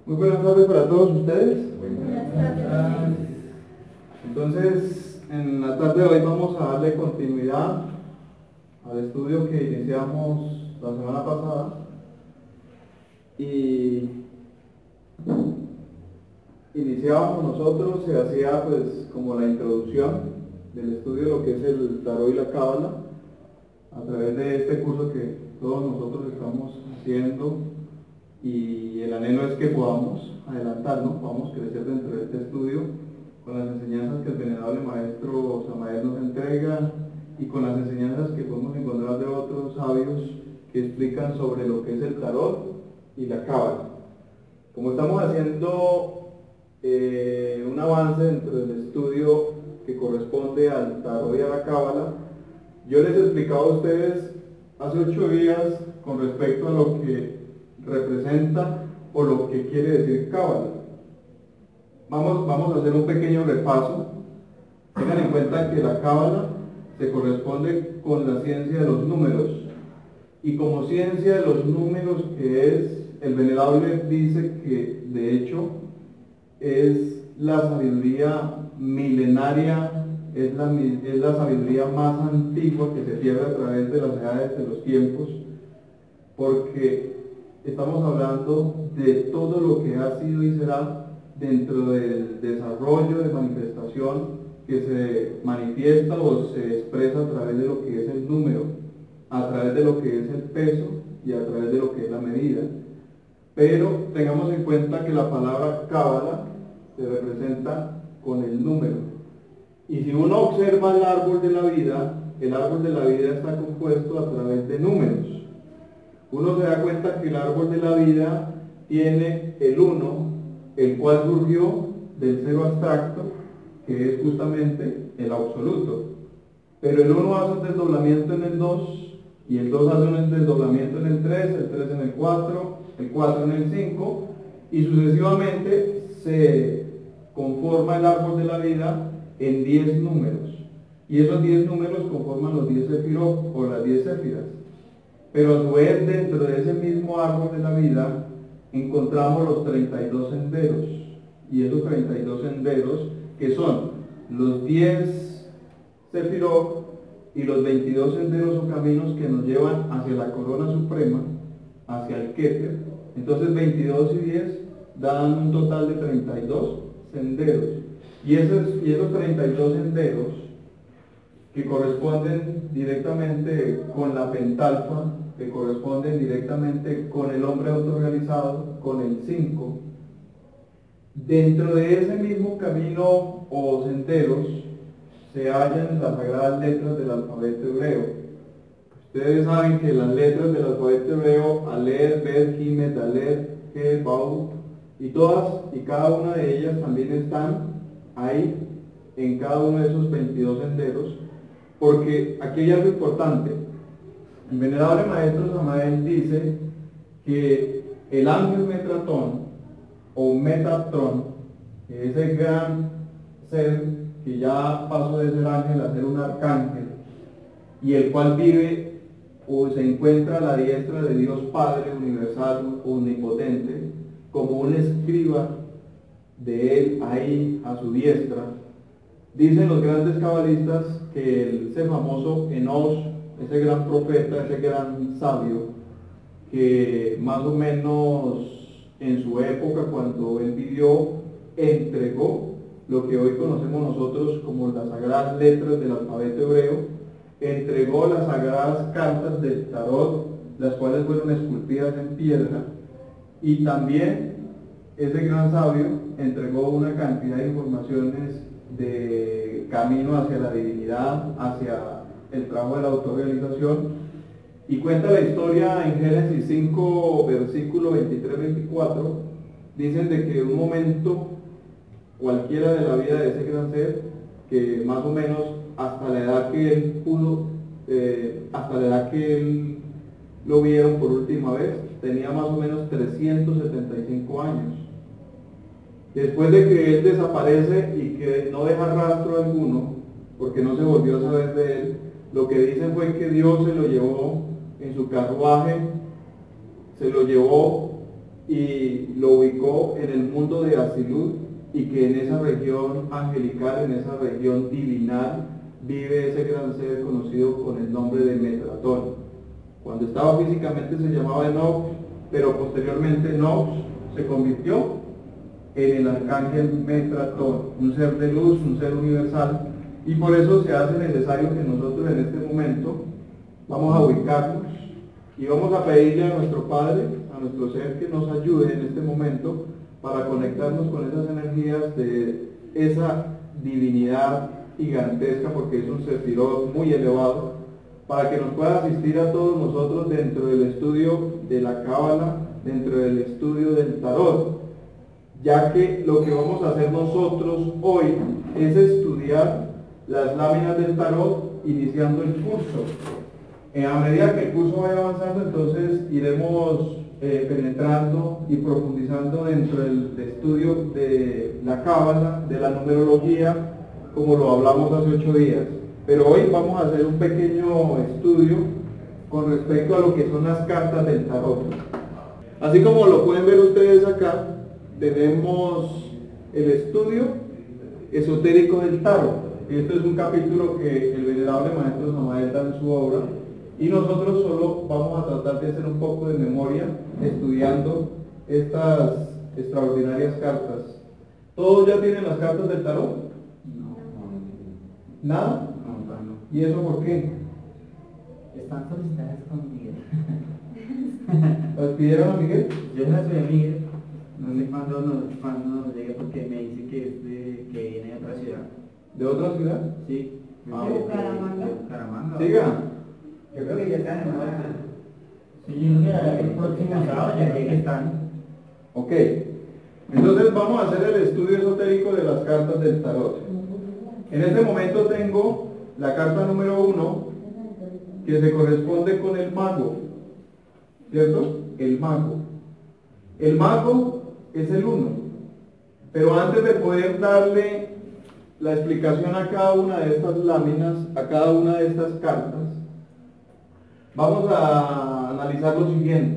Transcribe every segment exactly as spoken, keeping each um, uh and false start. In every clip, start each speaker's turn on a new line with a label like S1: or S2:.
S1: Muy buenas tardes para todos ustedes.
S2: Buenas tardes.
S1: Entonces, en la tarde de hoy vamos a darle continuidad al estudio que iniciamos la semana pasada. Y iniciábamos nosotros, se hacía pues como la introducción del estudio de lo que es el tarot y la cábala, a través de este curso que todos nosotros estamos haciendo, y el anhelo es que podamos adelantarnos, podamos crecer dentro de este estudio con las enseñanzas que el venerable maestro Samael nos entrega y con las enseñanzas que podemos encontrar de otros sabios que explican sobre lo que es el tarot y la cábala. Como estamos haciendo eh, un avance dentro del estudio que corresponde al tarot y a la cábala, yo les he explicado a ustedes hace ocho días con respecto a lo que representa o lo que quiere decir cábala. Vamos, vamos a hacer un pequeño repaso. Tengan en cuenta que la cábala se corresponde con la ciencia de los números, y como ciencia de los números que es, el venerable dice que de hecho es la sabiduría milenaria, es la, es la sabiduría más antigua que se pierde a través de las edades de los tiempos, porque estamos hablando de todo lo que ha sido y será dentro del desarrollo de manifestación que se manifiesta o se expresa a través de lo que es el número, a través de lo que es el peso y a través de lo que es la medida. Pero tengamos en cuenta que la palabra cábala se representa con el número. Y si uno observa el árbol de la vida, el árbol de la vida está compuesto a través de números. Uno se da cuenta que el árbol de la vida tiene el uno, el cual surgió del cero abstracto, que es justamente el absoluto. Pero el uno hace un desdoblamiento en el dos, y el dos hace un desdoblamiento en el tres, el tres en el cuatro, el cuatro en el cinco, y sucesivamente se conforma el árbol de la vida en diez números. Y esos diez números conforman los diez sefirot o las diez séfiras. Pero a su vez, dentro de ese mismo árbol de la vida, encontramos los treinta y dos senderos. Y esos treinta y dos senderos, que son los diez sefirot y los veintidós senderos o caminos que nos llevan hacia la corona suprema, hacia el Keter. Entonces veintidós y diez dan un total de treinta y dos senderos. Y esos, y esos treinta y dos senderos, que corresponden directamente con la pentalfa, que corresponden directamente con el hombre autorrealizado, con el cinco, dentro de ese mismo camino o senderos se hallan las sagradas letras del alfabeto hebreo. Ustedes saben que las letras del alfabeto hebreo, Aleph, Bet, Gimel, Dalet, He, Bau, y todas y cada una de ellas también están ahí en cada uno de esos veintidós senderos, porque aquí hay algo importante. El venerable maestro Samael dice que el ángel Metatron o Metatron, que es el gran ser que ya pasó de ser ángel a ser un arcángel, y el cual vive o se encuentra a la diestra de Dios Padre universal, omnipotente, como un escriba de él ahí a su diestra. Dicen los grandes cabalistas que ese famoso Enos, ese gran profeta, ese gran sabio, que más o menos en su época, cuando él vivió, entregó lo que hoy conocemos nosotros como las sagradas letras del alfabeto hebreo, entregó las sagradas cartas del tarot, las cuales fueron esculpidas en piedra, y también ese gran sabio entregó una cantidad de informaciones de camino hacia la divinidad, hacia el trabajo de la autorrealización, y cuenta la historia en Génesis cinco, versículo veintitrés veinticuatro, dicen de que en un momento cualquiera de la vida de ese gran ser, que más o menos hasta la edad que él pudo, eh, hasta la edad que él lo vieron por última vez, tenía más o menos trescientos setenta y cinco años. Después de que él desaparece y que no deja rastro alguno, porque no se volvió a saber de él, lo que dicen fue que Dios se lo llevó en su carruaje, se lo llevó y lo ubicó en el mundo de Asilud, y que en esa región angelical, en esa región divinal, vive ese gran ser conocido con el nombre de Metratón. Cuando estaba físicamente se llamaba Enoch, pero posteriormente Enoch se convirtió en el arcángel Metratón, un ser de luz, un ser universal, y por eso se hace necesario que nosotros en este momento vamos a ubicarnos y vamos a pedirle a nuestro Padre, a nuestro ser, que nos ayude en este momento para conectarnos con esas energías de esa divinidad gigantesca, porque es un sefirot muy elevado, para que nos pueda asistir a todos nosotros dentro del estudio de la Cábala, dentro del estudio del Tarot, ya que lo que vamos a hacer nosotros hoy es estudiar las láminas del Tarot iniciando el curso. Eh, a medida que el curso vaya avanzando, entonces iremos eh, penetrando y profundizando dentro del estudio de la Cábala, de la numerología, como lo hablamos hace ocho días. Pero hoy vamos a hacer un pequeño estudio con respecto a lo que son las cartas del Tarot. Así como lo pueden ver ustedes acá, tenemos el estudio esotérico del Tarot. Esto es un capítulo que el venerable maestro Samael da en su obra, y nosotros solo vamos a tratar de hacer un poco de memoria estudiando estas extraordinarias cartas. ¿Todos ya tienen las cartas del Tarot?
S3: No,
S1: ¿Nada?
S3: no, no, no.
S1: ¿Y eso por qué?
S3: Están solicitadas con Miguel.
S1: ¿Las pidieron a Miguel?
S3: Yo las soy a Miguel. No sé cuándo nos, cuándo nos llega, porque me dice que, es de, que viene de otra ciudad.
S1: ¿De otra ciudad?
S3: Sí.
S1: Ah,
S3: de,
S2: Bucaramanga.
S3: de Bucaramanga.
S1: Siga.
S3: Yo creo que ya están en marcha. Sí, yo creo que el próximo sábado ya que están.
S1: Ok. Entonces vamos a hacer el estudio esotérico de las cartas del Tarot. En este momento tengo la carta número uno, que se corresponde con el mago, ¿cierto? El mago. El mago es el uno. Pero antes de poder darle la explicación a cada una de estas láminas, a cada una de estas cartas, vamos a analizar lo siguiente.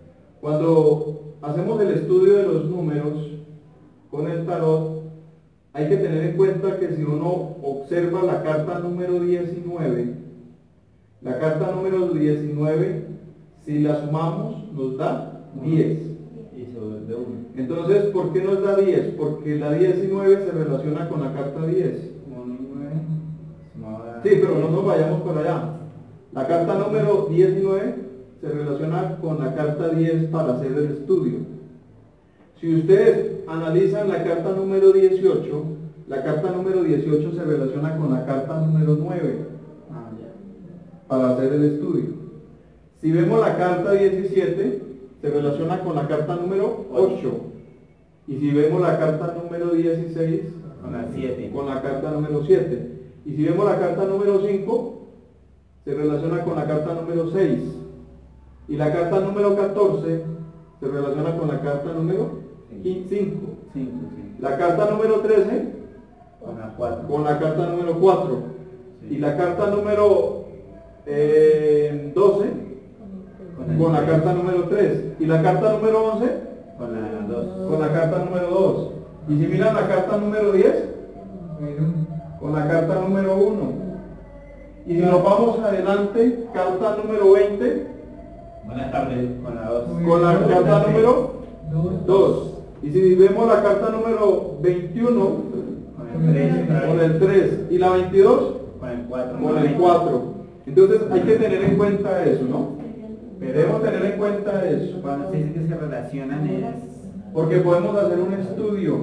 S1: Cuando hacemos el estudio de los números con el Tarot, hay que tener en cuenta que si uno observa la carta número diecinueve, la carta número diecinueve, si la sumamos, nos da diez.
S3: Y se vuelve uno.
S1: Entonces, ¿por qué nos da diez? Porque la diecinueve se relaciona con la carta diez.
S3: Uno y nueve. sumado a-
S1: Sí, pero no nos vayamos por allá. La carta número diecinueve se relaciona con la carta diez para hacer el estudio. Si ustedes analizan la carta número dieciocho, la carta número dieciocho se relaciona con la carta número nueve
S3: Ah, ya.
S1: para hacer el estudio. Si vemos la carta diecisiete, se relaciona con la carta número ocho. Y si vemos la carta número dieciséis,
S3: Con la siete.
S1: con la carta número siete. Y si vemos la carta número cinco, se relaciona con la carta número seis. Y la carta número catorce se relaciona con la carta número cinco.
S3: Cinco, sí.
S1: La carta número trece
S3: Con la cuatro.
S1: con la carta número cuatro.
S3: Sí.
S1: Y la carta número eh, doce
S3: el
S1: con la
S3: tres.
S1: carta número tres. Y la carta número once
S3: Con la dos.
S1: con la carta número dos. Y si miran la carta número diez, con la carta número uno. Y si nos vamos adelante, carta número veinte,
S3: Buenas tardes. Con la dos.
S1: con la carta número dos. Y si vemos la carta número veintiuno,
S3: Con el tres.
S1: con el tres. Y la veintidós,
S3: Con el cuatro.
S1: con el cuatro. Entonces hay que tener en cuenta eso, ¿no? Debemos tener en cuenta eso.
S3: Cuando se dice que se relacionan es...
S1: Porque podemos hacer un estudio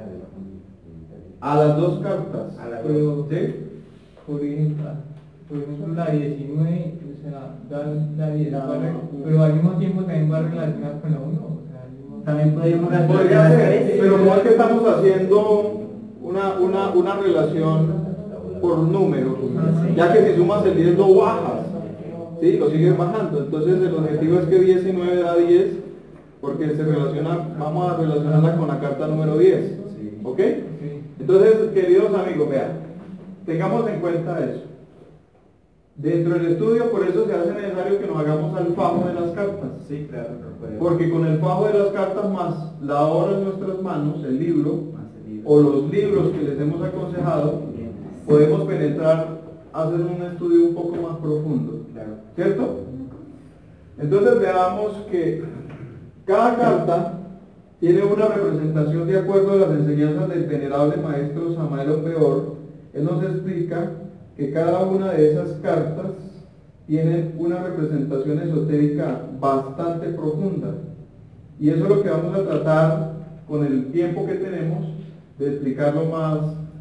S1: a las dos cartas.
S3: A las
S4: Pero,
S1: ¿Sí?
S4: por ejemplo, por ejemplo, la diecinueve, o sea, da la diez,
S3: No.
S4: va re- pero al mismo tiempo también va relacionada con la uno, o sea, al mismo-
S3: También podríamos
S1: Podría ser, pero no es que estamos haciendo una, una, una relación por números, ya que si sumas el diez lo bajas, ¿sí? Lo sigues bajando. Entonces el objetivo es que diecinueve da diez, porque se relaciona, vamos a relacionarla con la carta número diez, ¿ok?
S4: Sí.
S1: Entonces, queridos amigos, vean, tengamos en cuenta eso. Dentro del estudio, por eso se hace necesario que nos hagamos al fajo de las cartas.
S3: Sí, claro, no puede.
S1: Porque con el fajo de las cartas más la obra en nuestras manos, el libro,
S3: Más el libro.
S1: o los libros que les hemos aconsejado,
S3: Bien.
S1: podemos penetrar, hacer un estudio un poco más profundo,
S3: Claro.
S1: ¿cierto? Entonces veamos que cada carta tiene una representación de acuerdo a las enseñanzas del venerable maestro Samael Aumbeor. Él nos explica que cada una de esas cartas tiene una representación esotérica bastante profunda. Y eso es lo que vamos a tratar con el tiempo que tenemos de explicarlo más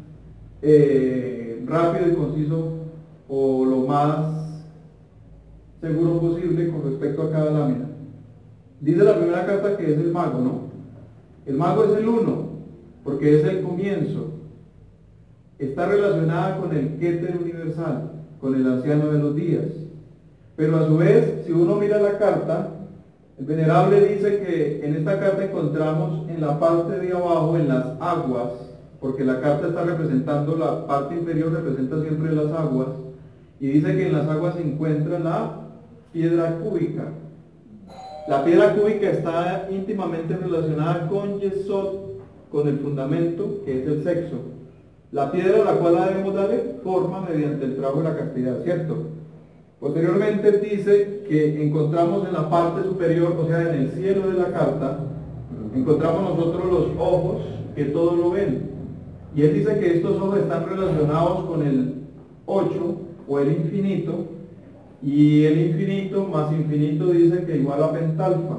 S1: eh, rápido y conciso, o lo más seguro posible con respecto a cada lámina. Dice la primera carta que es el mago, ¿no? El mago es el uno, porque es el comienzo. Está relacionada con el Keter universal, con el anciano de los días. Pero a su vez, si uno mira la carta, el venerable dice que en esta carta encontramos en la parte de abajo, en las aguas, porque la carta está representando, la parte inferior representa siempre las aguas, y dice que en las aguas se encuentra la piedra cúbica. La piedra cúbica está íntimamente relacionada con Yesod, con el fundamento, que es el sexo. La piedra a la cual la debemos darle forma mediante el trabajo de la castidad, ¿cierto? Posteriormente dice que encontramos en la parte superior, o sea, en el cielo de la carta, encontramos nosotros los ojos que todo lo ven. Y él dice que estos ojos están relacionados con el ocho, o el infinito, y el infinito más infinito dice que igual a pentalfa.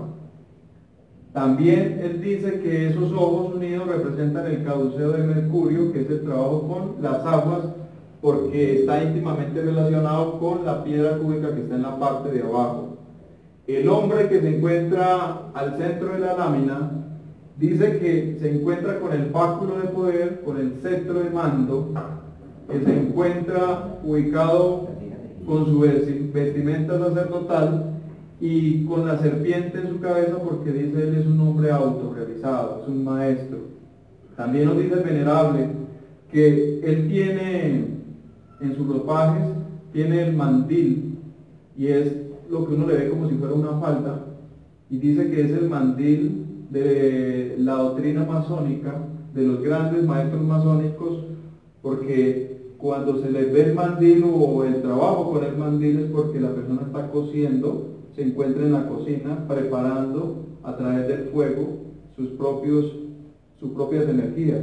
S1: También él dice que esos ojos unidos representan el caduceo de Mercurio, que es el trabajo con las aguas, porque está íntimamente relacionado con la piedra cúbica que está en la parte de abajo. El hombre que se encuentra al centro de la lámina dice que se encuentra con el báculo de poder, con el cetro de mando, que se encuentra ubicado con su vestimenta sacerdotal y con la serpiente en su cabeza, porque dice él es un hombre autorrealizado, es un maestro. También nos dice el venerable que él tiene en sus ropajes, tiene el mandil, y es lo que uno le ve como si fuera una falda, y dice que es el mandil de la doctrina masónica, de los grandes maestros masónicos, porque cuando se les ve el mandil o el trabajo con el mandil es porque la persona está cociendo, se encuentra en la cocina preparando a través del fuego sus, propios, sus propias energías.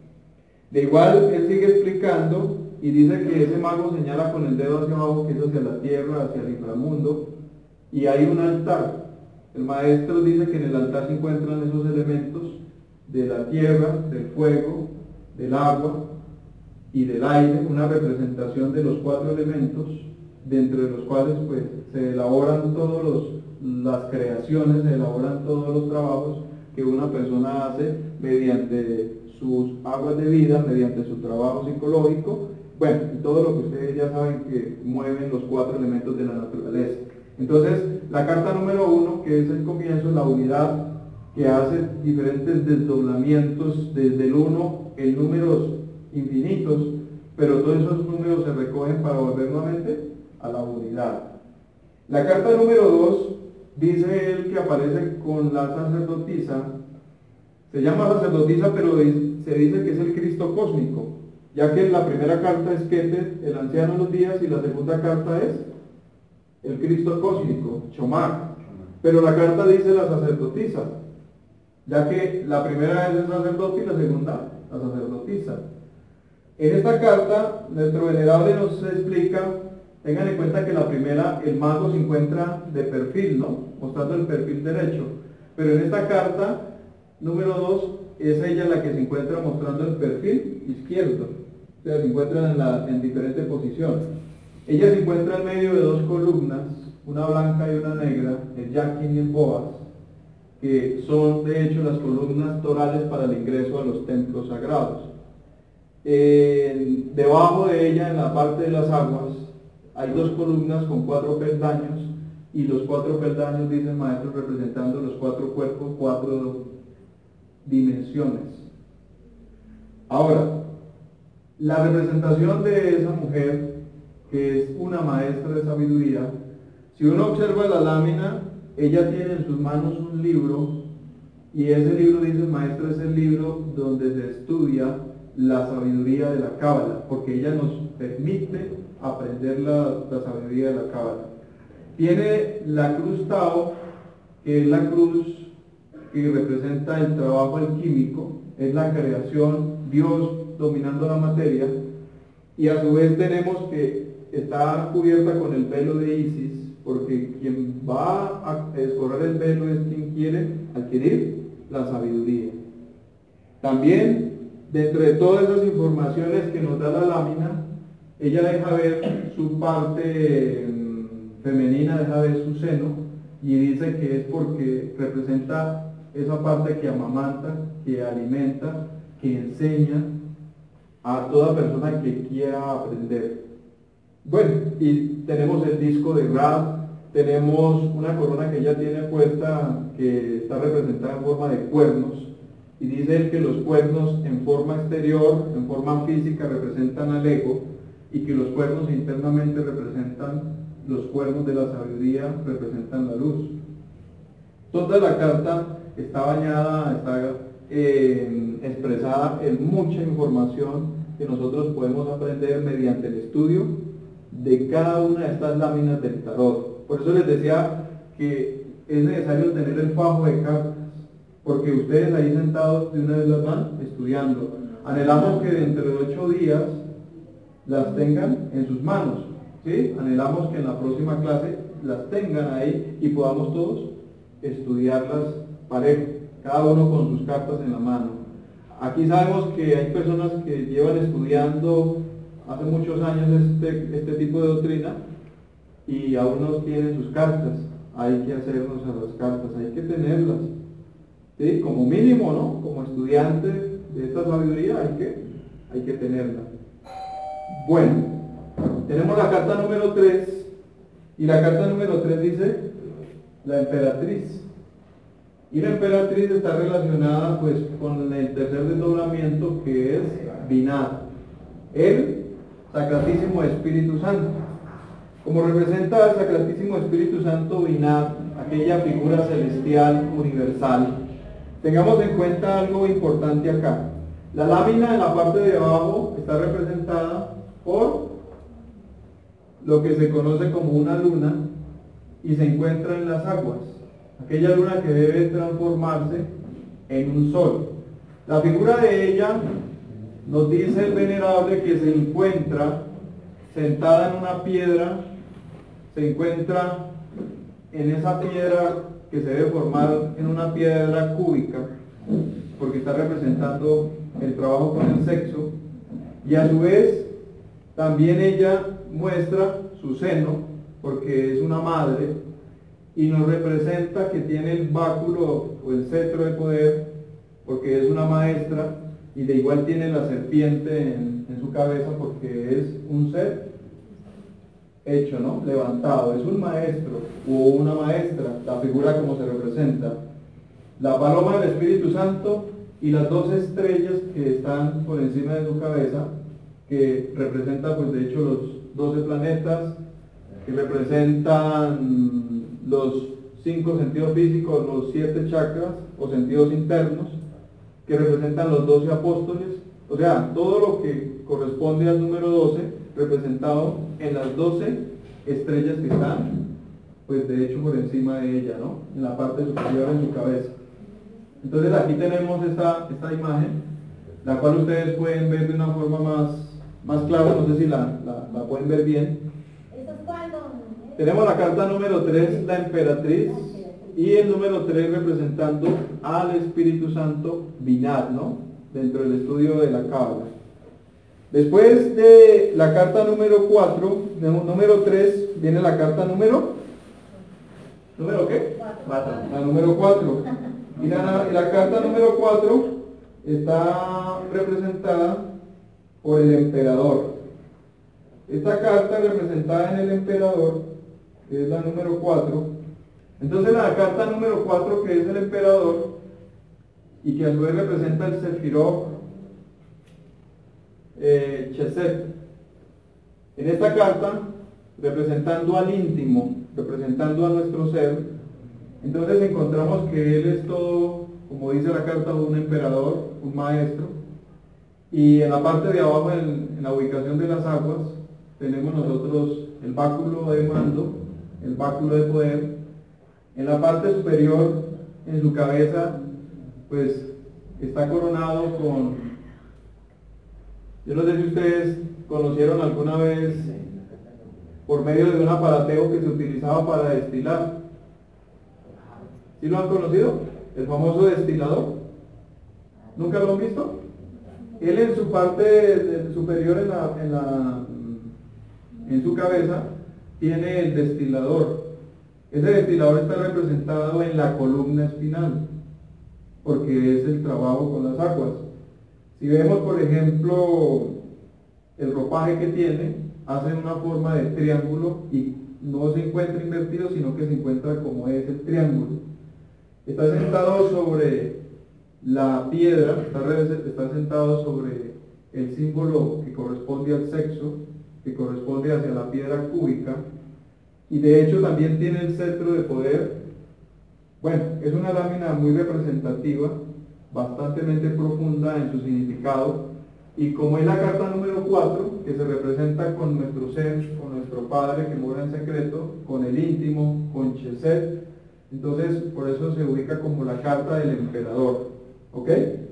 S1: De igual, él sigue explicando y dice que ese mago señala con el dedo hacia abajo, que es hacia la tierra, hacia el inframundo, y hay un altar. El maestro dice que en el altar se encuentran esos elementos de la tierra, del fuego, del agua y del aire, una representación de los cuatro elementos, dentro de los cuales pues se elaboran todas las creaciones, se elaboran todos los trabajos que una persona hace mediante sus aguas de vida, mediante su trabajo psicológico, bueno, y todo lo que ustedes ya saben que mueven los cuatro elementos de la naturaleza. Entonces, la carta número uno, que es el comienzo, la unidad, que hace diferentes desdoblamientos desde el uno en números infinitos, pero todos esos números se recogen para volver nuevamente a la unidad. La carta número dos, dice él que aparece con la sacerdotisa, se llama sacerdotisa, pero se dice que es el Cristo cósmico, ya que la primera carta es Keter, el anciano de los días, y la segunda carta es el Cristo cósmico, Chomar. Pero la carta dice la sacerdotisa, ya que la primera es el sacerdote y la segunda la sacerdotisa. En esta carta, nuestro venerable nos explica, tengan en cuenta que la primera, el mago se encuentra de perfil, ¿no? Mostrando el perfil derecho. Pero en esta carta, número dos, es ella la que se encuentra mostrando el perfil izquierdo. O sea, se encuentra en, la, en diferente posición. Ella se encuentra en medio de dos columnas, una blanca y una negra, el Yaquín y el Boaz, que son de hecho las columnas torales para el ingreso a los templos sagrados. Eh, debajo de ella, en la parte de las aguas, hay dos columnas con cuatro peldaños, y los cuatro peldaños, dice el maestro, representando los cuatro cuerpos, cuatro dimensiones. Ahora, la representación de esa mujer, que es una maestra de sabiduría, si uno observa la lámina, ella tiene en sus manos un libro, y ese libro, dice el maestro, es el libro donde se estudia la sabiduría de la Cábala, porque ella nos permite aprender la, la sabiduría de la Cábala. Tiene la cruz Tao, que es la cruz que representa el trabajo alquímico, es la creación, Dios dominando la materia, y a su vez tenemos que está cubierta con el velo de Isis, porque quien va a escorrer el velo es quien quiere adquirir la sabiduría. También, dentro de todas esas informaciones que nos da la lámina, ella deja ver su parte mm, femenina, deja ver su seno, y dice que es porque representa esa parte que amamanta, que alimenta, que enseña a toda persona que quiera aprender. Bueno, y tenemos el disco de Ra, tenemos una corona que ella tiene puesta que está representada en forma de cuernos, y dice él que los cuernos en forma exterior, en forma física, representan al ego, y que los cuernos internamente representan, los cuernos de la sabiduría representan la luz. Toda la carta está bañada, está eh, expresada en mucha información que nosotros podemos aprender mediante el estudio de cada una de estas láminas del tarot. Por eso les decía que es necesario tener el fajo de cartas, porque ustedes ahí sentados de una vez las van estudiando. Anhelamos que dentro de ocho días las tengan en sus manos, ¿sí? Anhelamos que en la próxima clase las tengan ahí y podamos todos estudiarlas parejo, cada uno con sus cartas en la mano. Aquí sabemos que hay personas que llevan estudiando hace muchos años este, este tipo de doctrina y aún no tienen sus cartas. Hay que hacernos a las cartas, hay que tenerlas, ¿sí? Como mínimo, ¿no? Como estudiante de esta sabiduría hay que, hay que tenerla. Bueno, tenemos la carta número tres, y la carta número tres dice la emperatriz. Y la emperatriz está relacionada pues con el tercer desdoblamiento, que es Binah, el Sacratísimo Espíritu Santo. Como representa al Sacratísimo Espíritu Santo Binah, aquella figura celestial universal, tengamos en cuenta algo importante acá. La lámina en la parte de abajo está representada por lo que se conoce como una luna y se encuentra en las aguas, aquella luna que debe transformarse en un sol. La figura de ella nos dice el venerable que se encuentra sentada en una piedra, se encuentra en esa piedra que se debe formar en una piedra cúbica, porque está representando el trabajo con el sexo, y a su vez también ella muestra su seno, porque es una madre, y nos representa que tiene el báculo o el cetro de poder, porque es una maestra, y de igual tiene la serpiente en, en su cabeza, porque es un ser hecho, ¿no? Levantado, es un maestro o una maestra, la figura como se representa. La paloma del Espíritu Santo y las dos estrellas que están por encima de su cabeza, que representan pues de hecho los doce planetas, que representan los cinco sentidos físicos, los siete chakras o sentidos internos, que representan los doce apóstoles, o sea, todo lo que corresponde al número doce, representado en las doce estrellas que están, pues de hecho por encima de ella, ¿no? En la parte superior de su cabeza. Entonces aquí tenemos esta, esta imagen, la cual ustedes pueden ver de una forma más, más clara, no sé si la, la, la pueden ver bien. Tenemos la carta número tres, la emperatriz, y el número tres representando al Espíritu Santo Binah, ¿no? Dentro del estudio de la Cábala. Después de la carta número cuatro, número tres, viene la carta número, ¿número qué?
S3: Cuatro.
S1: La número cuatro. Y la, la carta número cuatro está representada por el emperador. Esta carta representada en el emperador, que es la número cuatro. Entonces la carta número cuatro, que es el emperador, y que a su vez representa el Sefirot eh, Chesed. En esta carta, representando al íntimo, representando a nuestro ser, Entonces encontramos que él es todo, como dice la carta, un emperador, un maestro. Y en la parte de abajo, en, en la ubicación de las aguas, tenemos nosotros el báculo de mando, el báculo de poder. En la parte superior, en su cabeza, pues está coronado con, yo no sé si ustedes conocieron alguna vez, por medio de un aparateo que se utilizaba para destilar. ¿Sí lo han conocido? El famoso destilador. ¿Nunca lo han visto? Él en su parte de- superior, en, la, en, la, en su cabeza, tiene el destilador. Ese destilador está representado en la columna espinal, porque es el trabajo con las aguas. Si vemos, por ejemplo, el ropaje que tiene, hace una forma de triángulo y no se encuentra invertido, sino que se encuentra como es el triángulo. Está sentado sobre la piedra, está, está sentado sobre el símbolo que corresponde al sexo, que corresponde hacia la piedra cúbica, y de hecho también tiene el cetro de poder. Bueno, es una lámina muy representativa, bastante profunda en su significado, y como es la carta número cuatro, que se representa con nuestro ser, con nuestro Padre que mora en secreto, con el íntimo, con Chesed, entonces por eso se ubica como la carta del emperador. ¿Ok?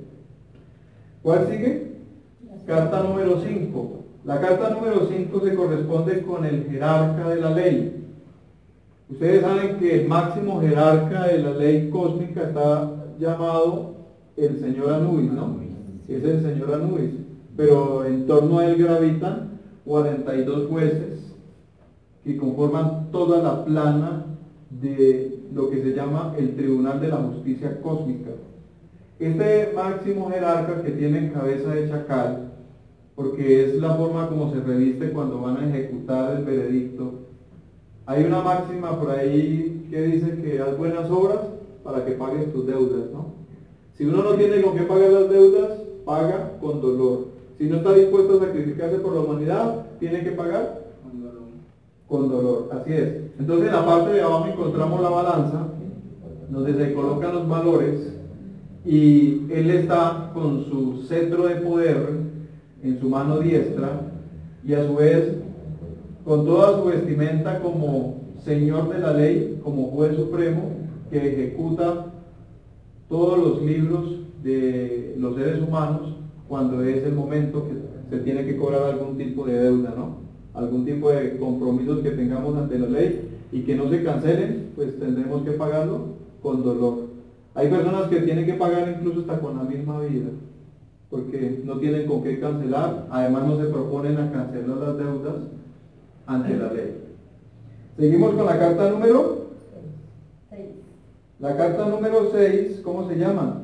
S1: ¿Cuál sigue? Carta número cinco. La carta número cinco se corresponde con el jerarca de la ley. Ustedes saben que el máximo jerarca de la ley cósmica está llamado el señor Anubis, ¿no? Es el señor Anubis. Pero en torno a él gravitan cuarenta y dos jueces que conforman toda la plana de lo que se llama el Tribunal de la Justicia Cósmica. Este máximo jerarca, que tiene cabeza de chacal, porque es la forma como se reviste cuando van a ejecutar el veredicto, hay una máxima por ahí que dice que haz buenas obras para que pagues tus deudas, ¿no? Si uno no tiene con qué pagar las deudas, paga con dolor. Si no está dispuesto a sacrificarse por la humanidad, tiene que pagar
S3: Con dolor.
S1: con dolor, así es. Entonces en la parte de abajo encontramos la balanza, donde se colocan los valores, y él está con su cetro de poder en su mano diestra, y a su vez con toda su vestimenta como señor de la ley, como juez supremo, que ejecuta todos los libros de los seres humanos cuando es el momento que se tiene que cobrar algún tipo de deuda, ¿no? Algún tipo de compromisos que tengamos ante la ley y que no se cancelen, pues tendremos que pagarlo con dolor. Hay personas que tienen que pagar incluso hasta con la misma vida, porque no tienen con qué cancelar, además no se proponen a cancelar las deudas ante la ley. Seguimos con la carta número
S2: Seis.
S1: La carta número seis, ¿cómo se llama?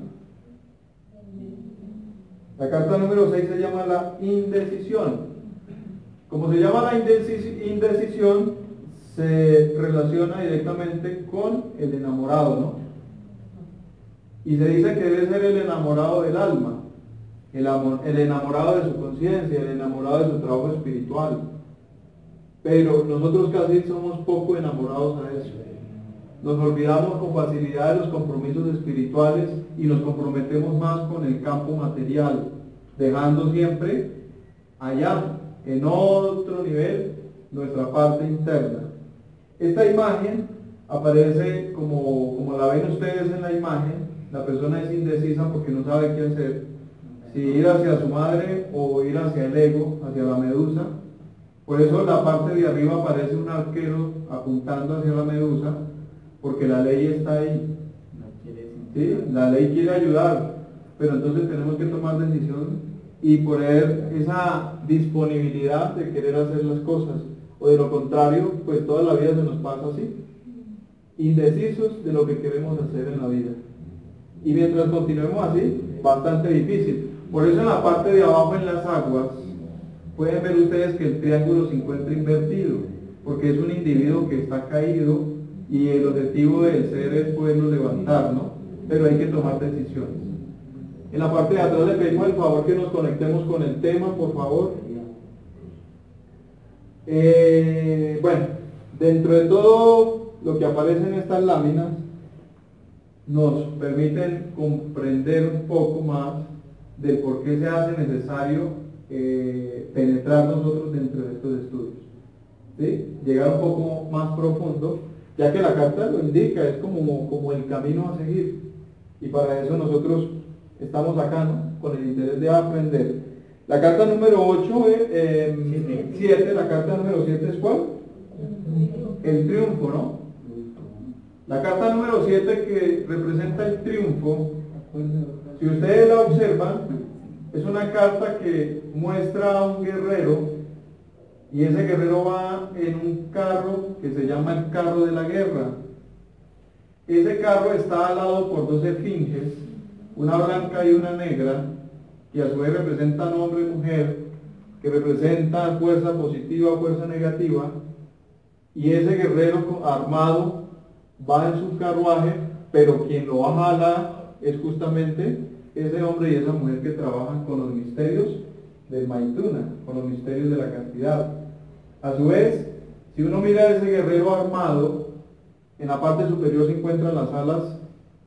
S1: La carta número seis se llama la indecisión. Como se llama la indeci- indecisión, se relaciona directamente con el enamorado, ¿no? Y se dice que debe ser el enamorado del alma, el, amor, el enamorado de su conciencia, el enamorado de su trabajo espiritual. Pero nosotros casi somos poco enamorados a eso. Nos olvidamos con facilidad de los compromisos espirituales y nos comprometemos más con el campo material, dejando siempre allá, en otro nivel, nuestra parte interna. Esta imagen aparece como, como la ven ustedes en la imagen. La persona es indecisa porque no sabe qué hacer, si ir hacia su madre o ir hacia el ego, hacia la medusa. Por eso la parte de arriba parece un arquero apuntando hacia la medusa, porque la ley está ahí.
S3: No quiere
S1: ¿Sí? La ley quiere ayudar, pero entonces tenemos que tomar decisiones y poner esa disponibilidad de querer hacer las cosas, o de lo contrario, pues toda la vida se nos pasa así, indecisos de lo que queremos hacer en la vida. Y mientras continuemos así, bastante difícil. Por eso en la parte de abajo, en las aguas, pueden ver ustedes que el triángulo se encuentra invertido, porque es un individuo que está caído y el objetivo del ser es poderlo levantar, ¿no? Pero hay que tomar decisiones. En la parte de atrás le pedimos el favor que nos conectemos con el tema, por favor. Eh, bueno, dentro de todo lo que aparece en estas láminas, nos permiten comprender un poco más del por qué se hace necesario eh, penetrar nosotros dentro de estos estudios. ¿Sí? Llegar un poco más profundo, ya que la carta lo indica, es como, como el camino a seguir. Y para eso nosotros estamos acá, ¿no? Con el interés de aprender. La carta número ocho, eh, siete, la carta número siete es ¿cuál? El triunfo, ¿no? La carta número siete que representa el triunfo, si ustedes la observan, es una carta que muestra a un guerrero, y ese guerrero va en un carro que se llama el carro de la guerra. Ese carro está alado por dos esfinges, una blanca y una negra, que a su vez representan hombre y mujer, que representan fuerza positiva o fuerza negativa, y ese guerrero armado va en su carruaje, pero quien lo va a jalar es justamente ese hombre y esa mujer que trabajan con los misterios del Maituna, con los misterios de la castidad. A su vez, si uno mira a ese guerrero armado, en la parte superior se encuentran las alas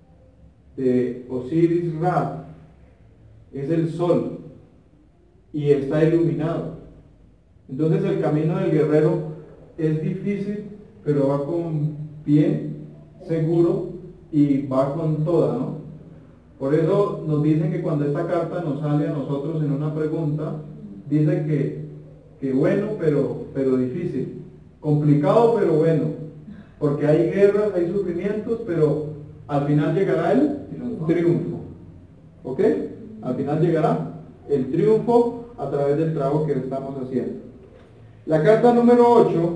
S1: de Osiris Ra, es el sol, y está iluminado. Entonces el camino del guerrero es difícil, pero va con pie seguro y va con toda, ¿no? Por eso nos dicen que cuando esta carta nos sale a nosotros en una pregunta, dice que, que bueno, pero, pero difícil, complicado, pero bueno, porque hay guerras, hay sufrimientos, pero al final llegará el triunfo, ¿ok? Al final llegará el triunfo a través del trabajo que estamos haciendo. La carta número ocho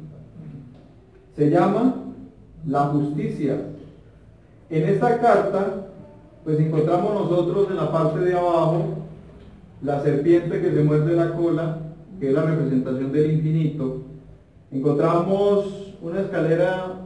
S1: se llama la justicia. En esta carta, pues encontramos nosotros en la parte de abajo la serpiente que se muerde la cola, que es la representación del infinito. Encontramos una escalera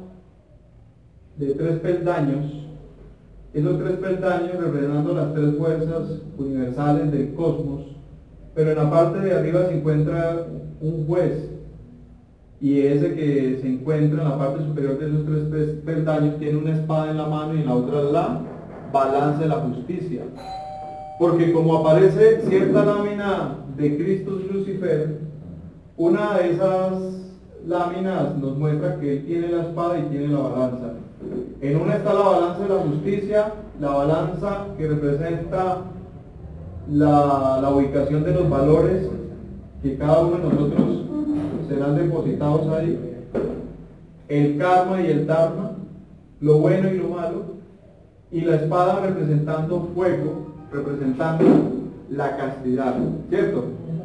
S1: de tres peldaños, esos tres peldaños representando las tres fuerzas universales del cosmos, pero en la parte de arriba se encuentra un juez, y ese que se encuentra en la parte superior de esos tres peldaños tiene una espada en la mano y en la otra la balanza de la justicia, porque como aparece cierta lámina de Cristo y Lucifer, una de esas láminas nos muestra que él tiene la espada y tiene la balanza. En una está la balanza de la justicia, la balanza que representa la, la ubicación de los valores que cada uno de nosotros serán depositados ahí, el karma y el dharma, lo bueno y lo malo, y la espada representando fuego, representando la castidad, ¿cierto?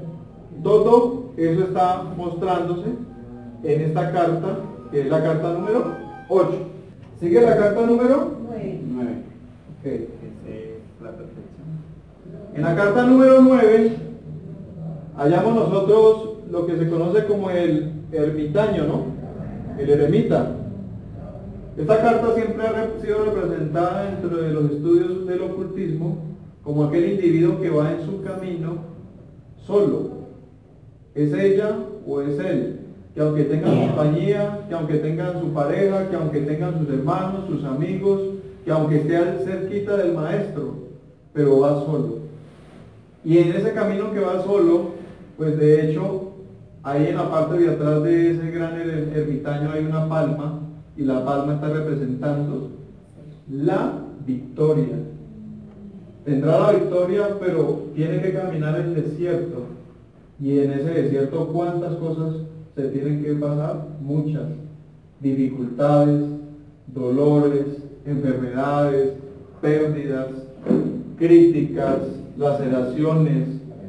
S1: Todo eso está mostrándose en esta carta, que es la carta número ocho. ¿Sigue la carta número?
S3: nueve.
S1: Okay.
S3: Es la perfección.
S1: En la carta número nueve hallamos nosotros lo que se conoce como el ermitaño, ¿no? El eremita. Esta carta siempre ha sido representada dentro de los estudios del ocultismo como aquel individuo que va en su camino solo. ¿Es ella o es él? Que aunque tengan compañía, que aunque tengan su pareja, que aunque tengan sus hermanos, sus amigos, que aunque esté cerquita del maestro, pero va solo. Y en ese camino que va solo, pues de hecho, ahí en la parte de atrás de ese gran er- ermitaño hay una palma, y la palma está representando la victoria. Tendrá la victoria, pero tiene que caminar el desierto. Y en ese desierto, ¿cuántas cosas se tienen que pasar? Muchas. Dificultades, dolores, enfermedades, pérdidas, críticas, laceraciones,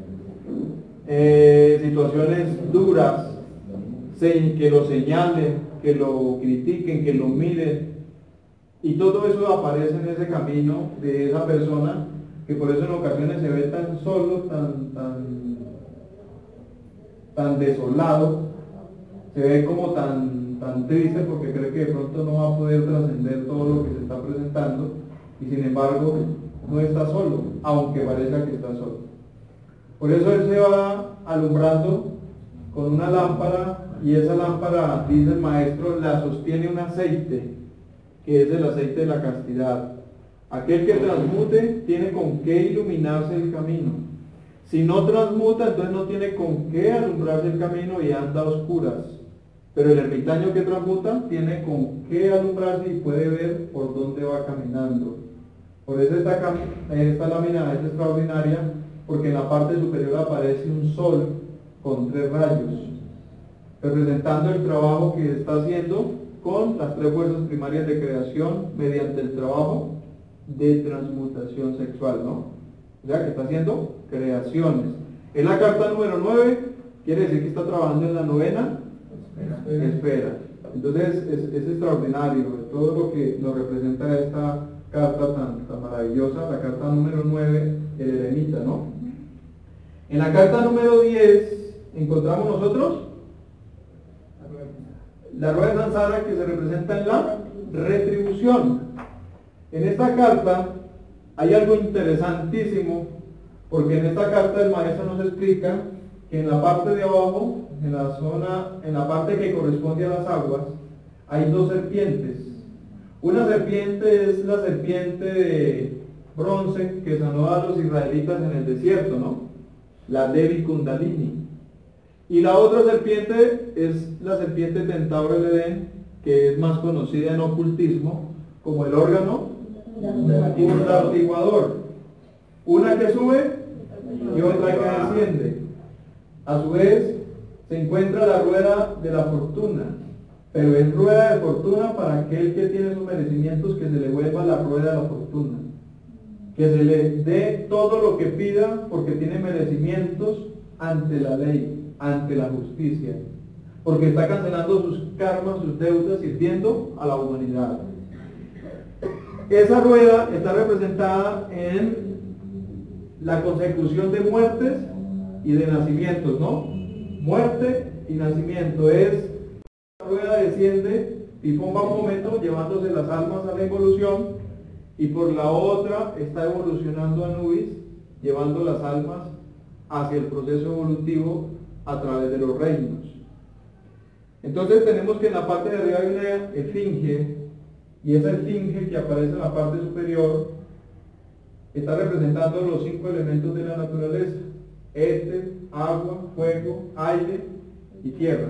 S1: eh, situaciones duras, se- que lo señalen, que lo critiquen, que lo miren, y todo eso aparece en ese camino de esa persona, que por eso en ocasiones se ve tan solo, tan, tan, tan desolado, se ve como tan, tan triste porque cree que de pronto no va a poder trascender todo lo que se está presentando, y sin embargo no está solo, aunque parezca que está solo. Por eso él se va alumbrando con una lámpara, y esa lámpara, dice el maestro, la sostiene un aceite. que es el aceite de la castidad. Aquel que transmute tiene con qué iluminarse el camino. Si no transmuta, entonces no tiene con qué alumbrarse el camino y anda a oscuras. Pero el ermitaño que transmuta tiene con qué alumbrarse y puede ver por dónde va caminando. Por eso esta, esta lámina es extraordinaria, porque en la parte superior aparece un sol con tres rayos, representando el trabajo que está haciendo con las tres fuerzas primarias de creación mediante el trabajo de transmutación sexual, ¿no? O sea, que está haciendo creaciones. En la carta número nueve, quiere decir que está trabajando en la novena esfera. esfera. Entonces, es, es extraordinario todo lo que nos representa esta carta tan, tan maravillosa, la carta número nueve, el eremita, ¿no? En la carta número diez, encontramos nosotros la rueda de Sansara, que se representa en la retribución. En esta carta hay algo interesantísimo, porque en esta carta el maestro nos explica que en la parte de abajo, en la zona, en la parte que corresponde a las aguas, hay dos serpientes. Una serpiente es la serpiente de bronce que sanó a los israelitas en el desierto, ¿no? La Devi Kundalini. Y la otra serpiente es la serpiente Tentauro del Edén, que es más conocida en ocultismo como el órgano amortiguador. Una que sube y otra que desciende. A su vez se encuentra la rueda de la fortuna, pero es rueda de fortuna para aquel que tiene sus merecimientos, que se le vuelva la rueda de la fortuna, que se le dé todo lo que pida porque tiene merecimientos ante la ley, ante la justicia, porque está cancelando sus karmas, sus deudas, sirviendo a la humanidad. Esa rueda está representada en la consecución de muertes y de nacimientos, ¿no? Muerte y nacimiento es, la rueda desciende, Tifón va un momento llevándose las almas a la evolución, y por la otra está evolucionando Anubis, llevando las almas hacia el proceso evolutivo a través de los reinos. Entonces tenemos que en la parte de arriba hay una esfinge, y esa esfinge que aparece en la parte superior está representando los cinco elementos de la naturaleza: éter, agua, fuego, aire y tierra.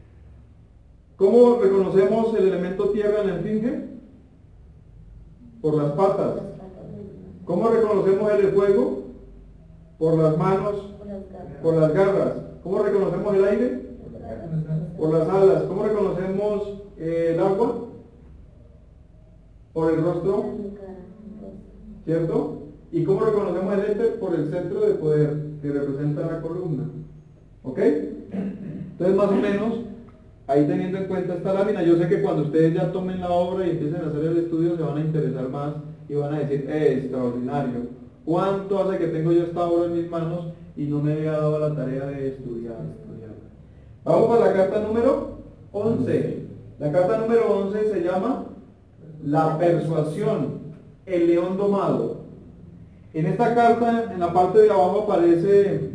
S1: ¿Cómo reconocemos el elemento tierra en la esfinge? Por las patas. ¿Cómo reconocemos el fuego? Por las manos, por las garras. ¿Cómo reconocemos el aire? Por las alas. ¿Cómo reconocemos eh, el agua? Por el rostro, ¿cierto? ¿Y cómo reconocemos el éter? Por el centro de poder, que representa la columna. ¿Ok? Entonces, más o menos, ahí teniendo en cuenta esta lámina, yo sé que cuando ustedes ya tomen la obra y empiecen a hacer el estudio, se van a interesar más y van a decir, eh, extraordinario, ¿cuánto hace que tengo yo esta obra en mis manos y no me había dado la tarea de estudiar, estudiar? Vamos para la carta número once. La carta número once se llama la persuasión, el león domado. En esta carta, en la parte de abajo aparece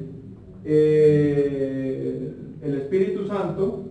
S1: eh, el Espíritu Santo,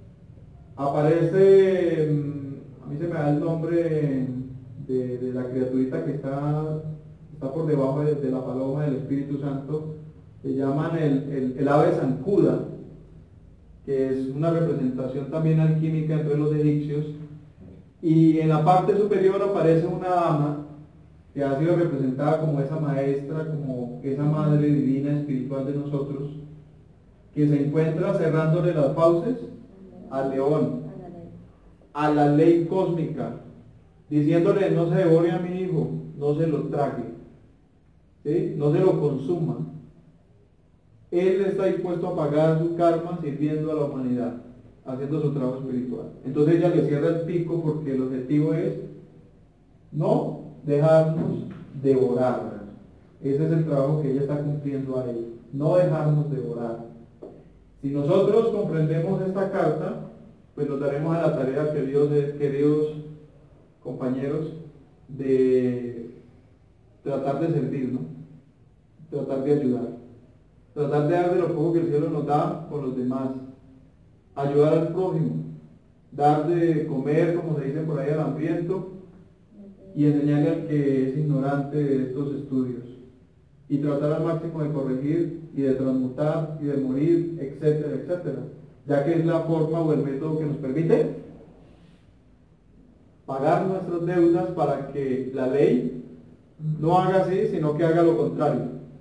S1: aparece, a mí se me da el nombre de, de la criaturita que está, está por debajo de, de la paloma del Espíritu Santo, se llaman el, el, el ave zancuda, que es una representación también alquímica entre los egipcios, y en la parte superior aparece una dama que ha sido representada como esa maestra, como esa madre divina espiritual de nosotros, que se encuentra cerrándole las fauces al león, a la ley cósmica, diciéndole: no se devore a mi hijo, no se lo trague, ¿sí? No se lo consuma. Él está dispuesto a pagar su karma sirviendo a la humanidad, haciendo su trabajo espiritual. Entonces ella le cierra el pico porque el objetivo es no dejarnos devorar. Ese es el trabajo que ella está cumpliendo ahí, no dejarnos devorar. Si nosotros comprendemos esta carta, pues nos daremos a la tarea, queridos, queridos compañeros, de tratar de servir, ¿no? Tratar de ayudar, tratar de dar de lo poco que el cielo nos da con los demás, ayudar al prójimo, dar de comer, como se dice por ahí, al hambriento, y enseñarle al que es ignorante de estos estudios, y tratar al máximo de corregir y de transmutar y de morir, etcétera, etcétera, ya que es la forma o el método que nos permite pagar nuestras deudas para que la ley no haga así, sino que haga lo contrario.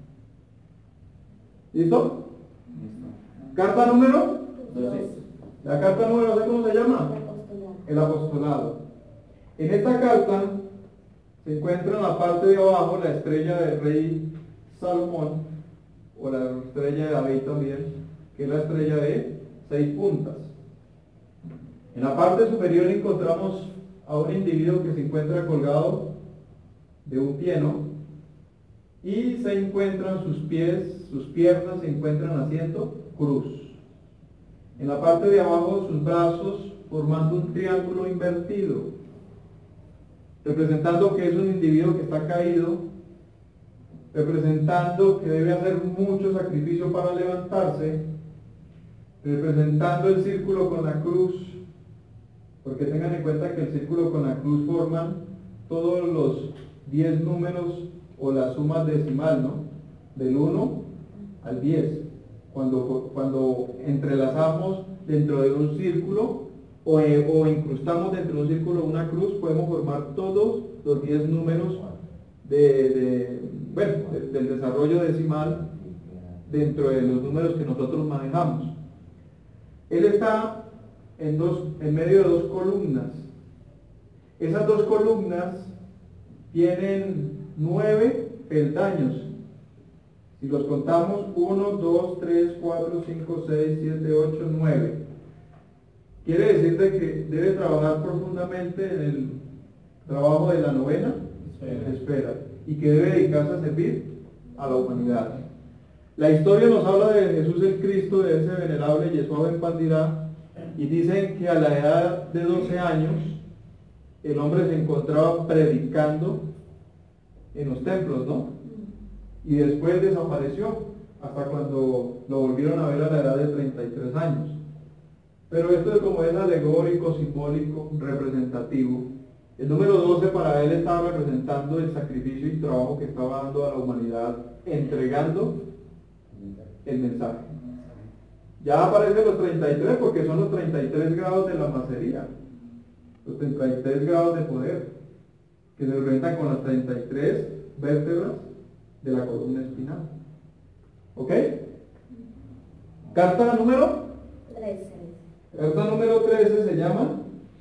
S1: ¿Listo? Carta número
S3: Entonces,
S1: La carta número, ¿sabe cómo se llama? El apostolado. En esta carta se encuentra en la parte de abajo la estrella del rey Salomón, o la estrella de David también, que es la estrella de seis puntas. En la parte superior encontramos a un individuo que se encuentra colgado de un pieno y se encuentran sus pies, sus piernas se encuentran haciendo cruz. En la parte de abajo sus brazos formando un triángulo invertido, representando que es un individuo que está caído, representando que debe hacer mucho sacrificio para levantarse, representando el círculo con la cruz, porque tengan en cuenta que el círculo con la cruz forman todos los diez números o las sumas decimal, ¿no? Del uno al diez. Cuando, cuando entrelazamos dentro de un círculo o, eh, o incrustamos dentro de un círculo una cruz, podemos formar todos los diez números de, de, bueno, de, del desarrollo decimal dentro de los números que nosotros manejamos. Él está en, dos, en medio de dos columnas. Esas dos columnas tienen nueve peldaños. Si los contamos, uno, dos, tres, cuatro, cinco, seis, siete, ocho, nueve. Quiere decir de que debe trabajar profundamente en el trabajo de la novena esfera y que debe dedicarse a servir a la humanidad. La historia nos habla de Jesús el Cristo, de ese venerable Yeshua Ben Pandirá, y dicen que a la edad de doce años el hombre se encontraba predicando en los templos, ¿no? Y después desapareció hasta cuando lo volvieron a ver a la edad de treinta y tres años. Pero esto es como es alegórico, simbólico, representativo. El número doce para él estaba representando el sacrificio y trabajo que estaba dando a la humanidad, entregando el mensaje. Ya aparecen los treinta y tres porque son los treinta y tres grados de la macería, los treinta y tres grados de poder, que se representan con las treinta y tres vértebras de la columna espinal. ¿Ok? Carta número
S2: trece.
S1: Carta número trece se llama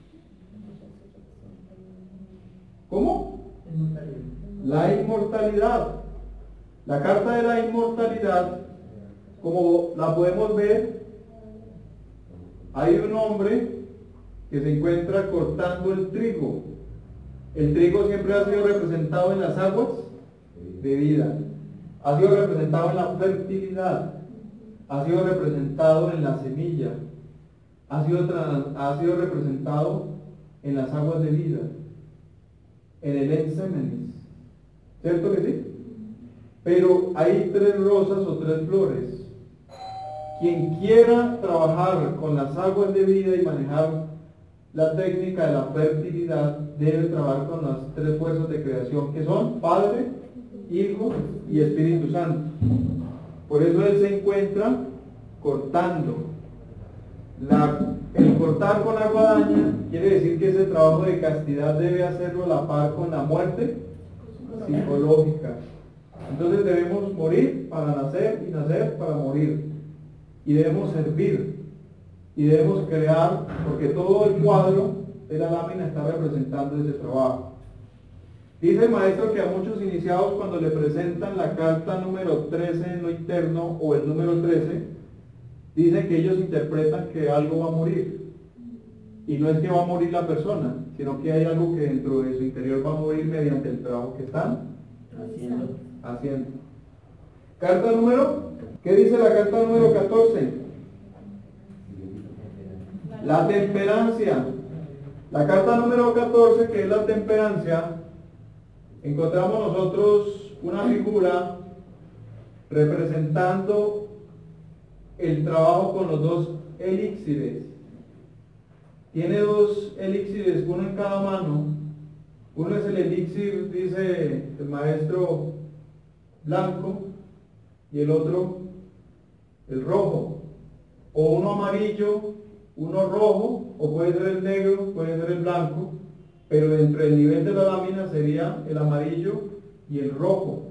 S1: ¿cómo? La inmortalidad. La carta de la inmortalidad, como la podemos ver, hay un hombre que se encuentra cortando el trigo. El trigo siempre ha sido representado en las aguas de vida, ha sido representado en la fertilidad, ha sido representado en la semilla, ha sido, ha sido representado en las aguas de vida, en el ensémenis, ¿cierto que sí? Pero hay tres rosas o tres flores. Quien quiera trabajar con las aguas de vida y manejar la técnica de la fertilidad debe trabajar con las tres fuerzas de creación que son Padre, Hijo y Espíritu Santo. Por eso él se encuentra cortando. La, el cortar con la guadaña quiere decir que ese trabajo de castidad debe hacerlo a la par con la muerte psicológica. Entonces debemos morir para nacer y nacer para morir. Y debemos servir. Y debemos crear, porque todo el cuadro de la lámina está representando ese trabajo. Dice el maestro que a muchos iniciados cuando le presentan la carta número trece en lo interno o el número trece, dicen que ellos interpretan que algo va a morir. Y no es que va a morir la persona, sino que hay algo que dentro de su interior va a morir mediante el trabajo que están
S3: haciendo.
S1: haciendo. Carta número, ¿qué dice la carta número catorce? La temperancia. La carta número catorce, que es la temperancia, encontramos nosotros una figura representando el trabajo con los dos elixires. Tiene dos elixires, uno en cada mano, Uno es el elixir, dice el maestro, blanco, y el otro el rojo, o uno amarillo, uno rojo, o puede ser el negro, puede ser el blanco, pero dentro del nivel de la lámina sería el amarillo y el rojo.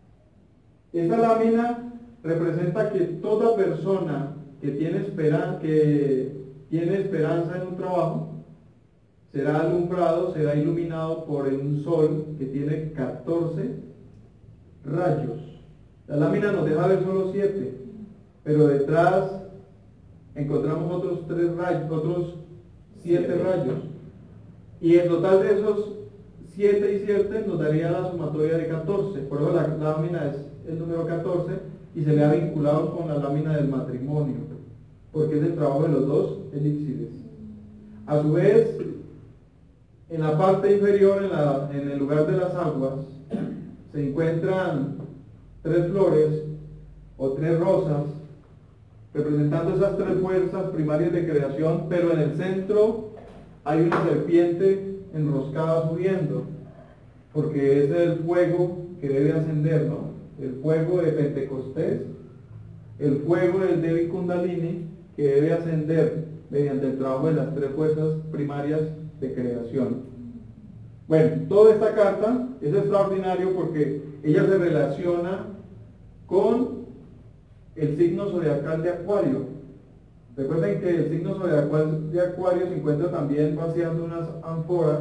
S1: Esa lámina representa que toda persona que tiene, espera, que tiene esperanza en un trabajo será alumbrado, será iluminado por un sol que tiene catorce rayos. La lámina nos deja ver solo siete, pero detrás encontramos otros tres rayos, otros siete rayos. Y el total de esos siete y siete nos daría la sumatoria de catorce. Por eso la lámina es el número catorce y se le ha vinculado con la lámina del matrimonio, porque es el trabajo de los dos elixires. A su vez, en la parte inferior, en, la, en el lugar de las aguas, se encuentran tres flores o tres rosas, representando esas tres fuerzas primarias de creación, pero en el centro hay una serpiente enroscada subiendo, porque es el fuego que debe ascender, ¿no? El fuego de Pentecostés, el fuego del Devi Kundalini, que debe ascender mediante el trabajo de las tres fuerzas primarias de creación. Bueno, toda esta carta es extraordinario porque ella se relaciona con el signo zodiacal de Acuario. Recuerden que el signo zodiacal de Acuario se encuentra también vaciando unas ánforas,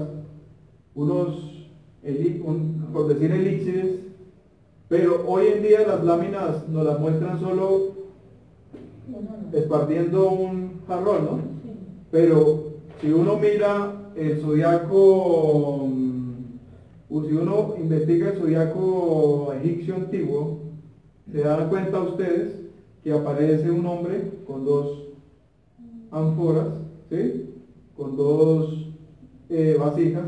S1: unos, un, por decir, elixires, pero hoy en día las láminas nos las muestran solo esparciendo un jarrón, ¿no? Pero si uno mira el zodiaco, si uno investiga el zodiaco egipcio antiguo, se dan cuenta ustedes que aparece un hombre con dos ánforas, ¿sí? Con dos eh, vasijas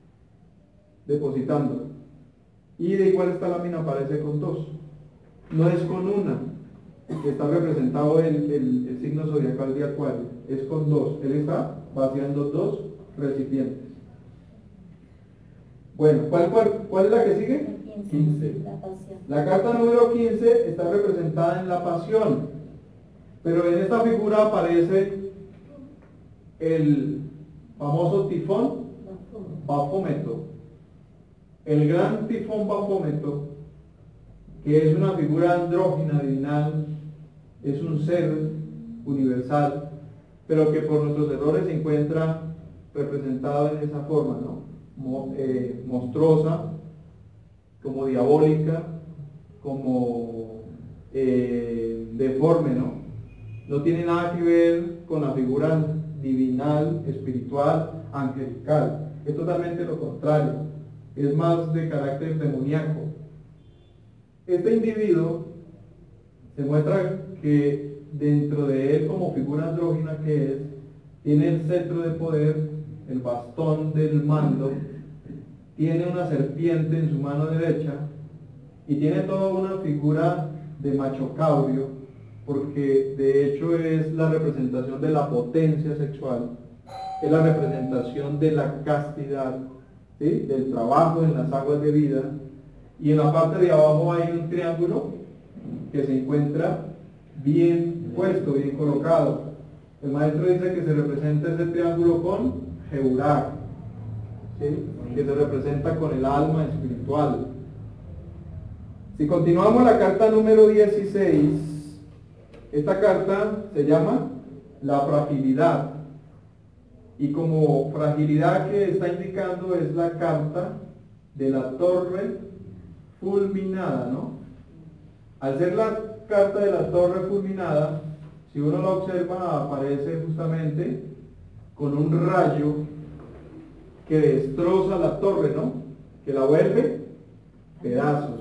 S1: depositando. Y de igual esta lámina aparece con dos. No es con una, que está representado el, el, el signo zodiacal de Acuario, es con dos. Él está vaciando dos recipientes. Bueno, ¿cuál, cuál, cuál es la que sigue? quince.
S2: La pasión.
S1: La carta número quince está representada en la pasión, pero en esta figura aparece el famoso tifón Baphometo, el gran tifón Baphometo, que es una figura andrógina divinal, es un ser universal, pero que por nuestros errores se encuentra representado en esa forma, ¿no? Mo, eh, monstruosa, como diabólica, como eh, deforme, ¿no? No tiene nada que ver con la figura divinal, espiritual, angelical. Es totalmente lo contrario. Es más de carácter demoníaco. Este individuo se muestra que dentro de él, como figura andrógina que es, tiene el cetro de poder, el bastón del mando, tiene una serpiente en su mano derecha y tiene toda una figura de macho cabrio, porque de hecho es la representación de la potencia sexual, es la representación de la castidad, ¿sí? Del trabajo en las aguas de vida, y en la parte de abajo hay un triángulo que se encuentra bien puesto, bien colocado. El maestro dice que se representa ese triángulo con Jeurak, ¿sí? Que se representa con el alma espiritual. Si continuamos la carta número dieciséis, esta carta se llama la fragilidad, y como fragilidad que está indicando es la carta de la torre fulminada, ¿no? Al ser la carta de la torre fulminada, si uno la observa, aparece justamente con un rayo que destroza la torre, ¿no? Que la vuelve pedazos.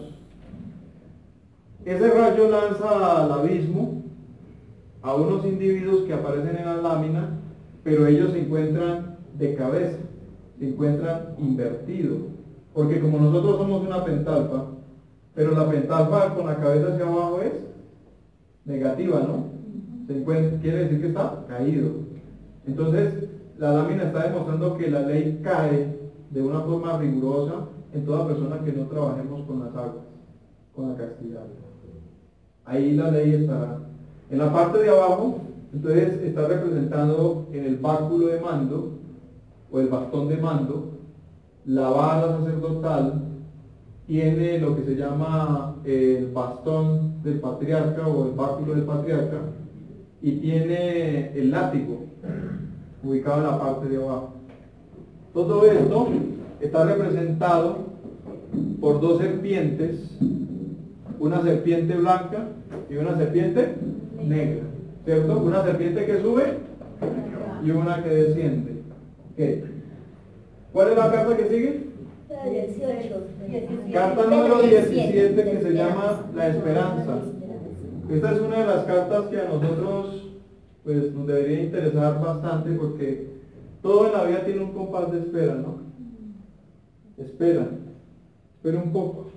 S1: Ese rayo lanza al abismo a unos individuos que aparecen en la lámina, pero ellos se encuentran de cabeza, se encuentran invertidos, porque como nosotros somos una pentalpa, pero la pentalpa con la cabeza hacia abajo es negativa, ¿no? Se encuentra, quiere decir que está caído. Entonces, la lámina está demostrando que la ley cae de una forma rigurosa en toda persona que no trabajemos con las aguas, con la castidad. Ahí la ley estará. En la parte de abajo, entonces está representado en el báculo de mando, o el bastón de mando, la vara sacerdotal, tiene lo que se llama el bastón del patriarca o el báculo del patriarca, y tiene el látigo, ubicado en la parte de abajo. Todo esto está representado por dos serpientes, una serpiente blanca y una serpiente negra, ¿cierto? Una serpiente que sube y una que desciende. ¿Qué? ¿Cuál es la carta que sigue?
S2: dieciocho.
S1: Carta número diecisiete, que se llama la esperanza. Esta es una de las cartas que a nosotros pues nos debería interesar bastante, porque todo en la vida tiene un compás de espera, ¿no? Espera, espera un poco.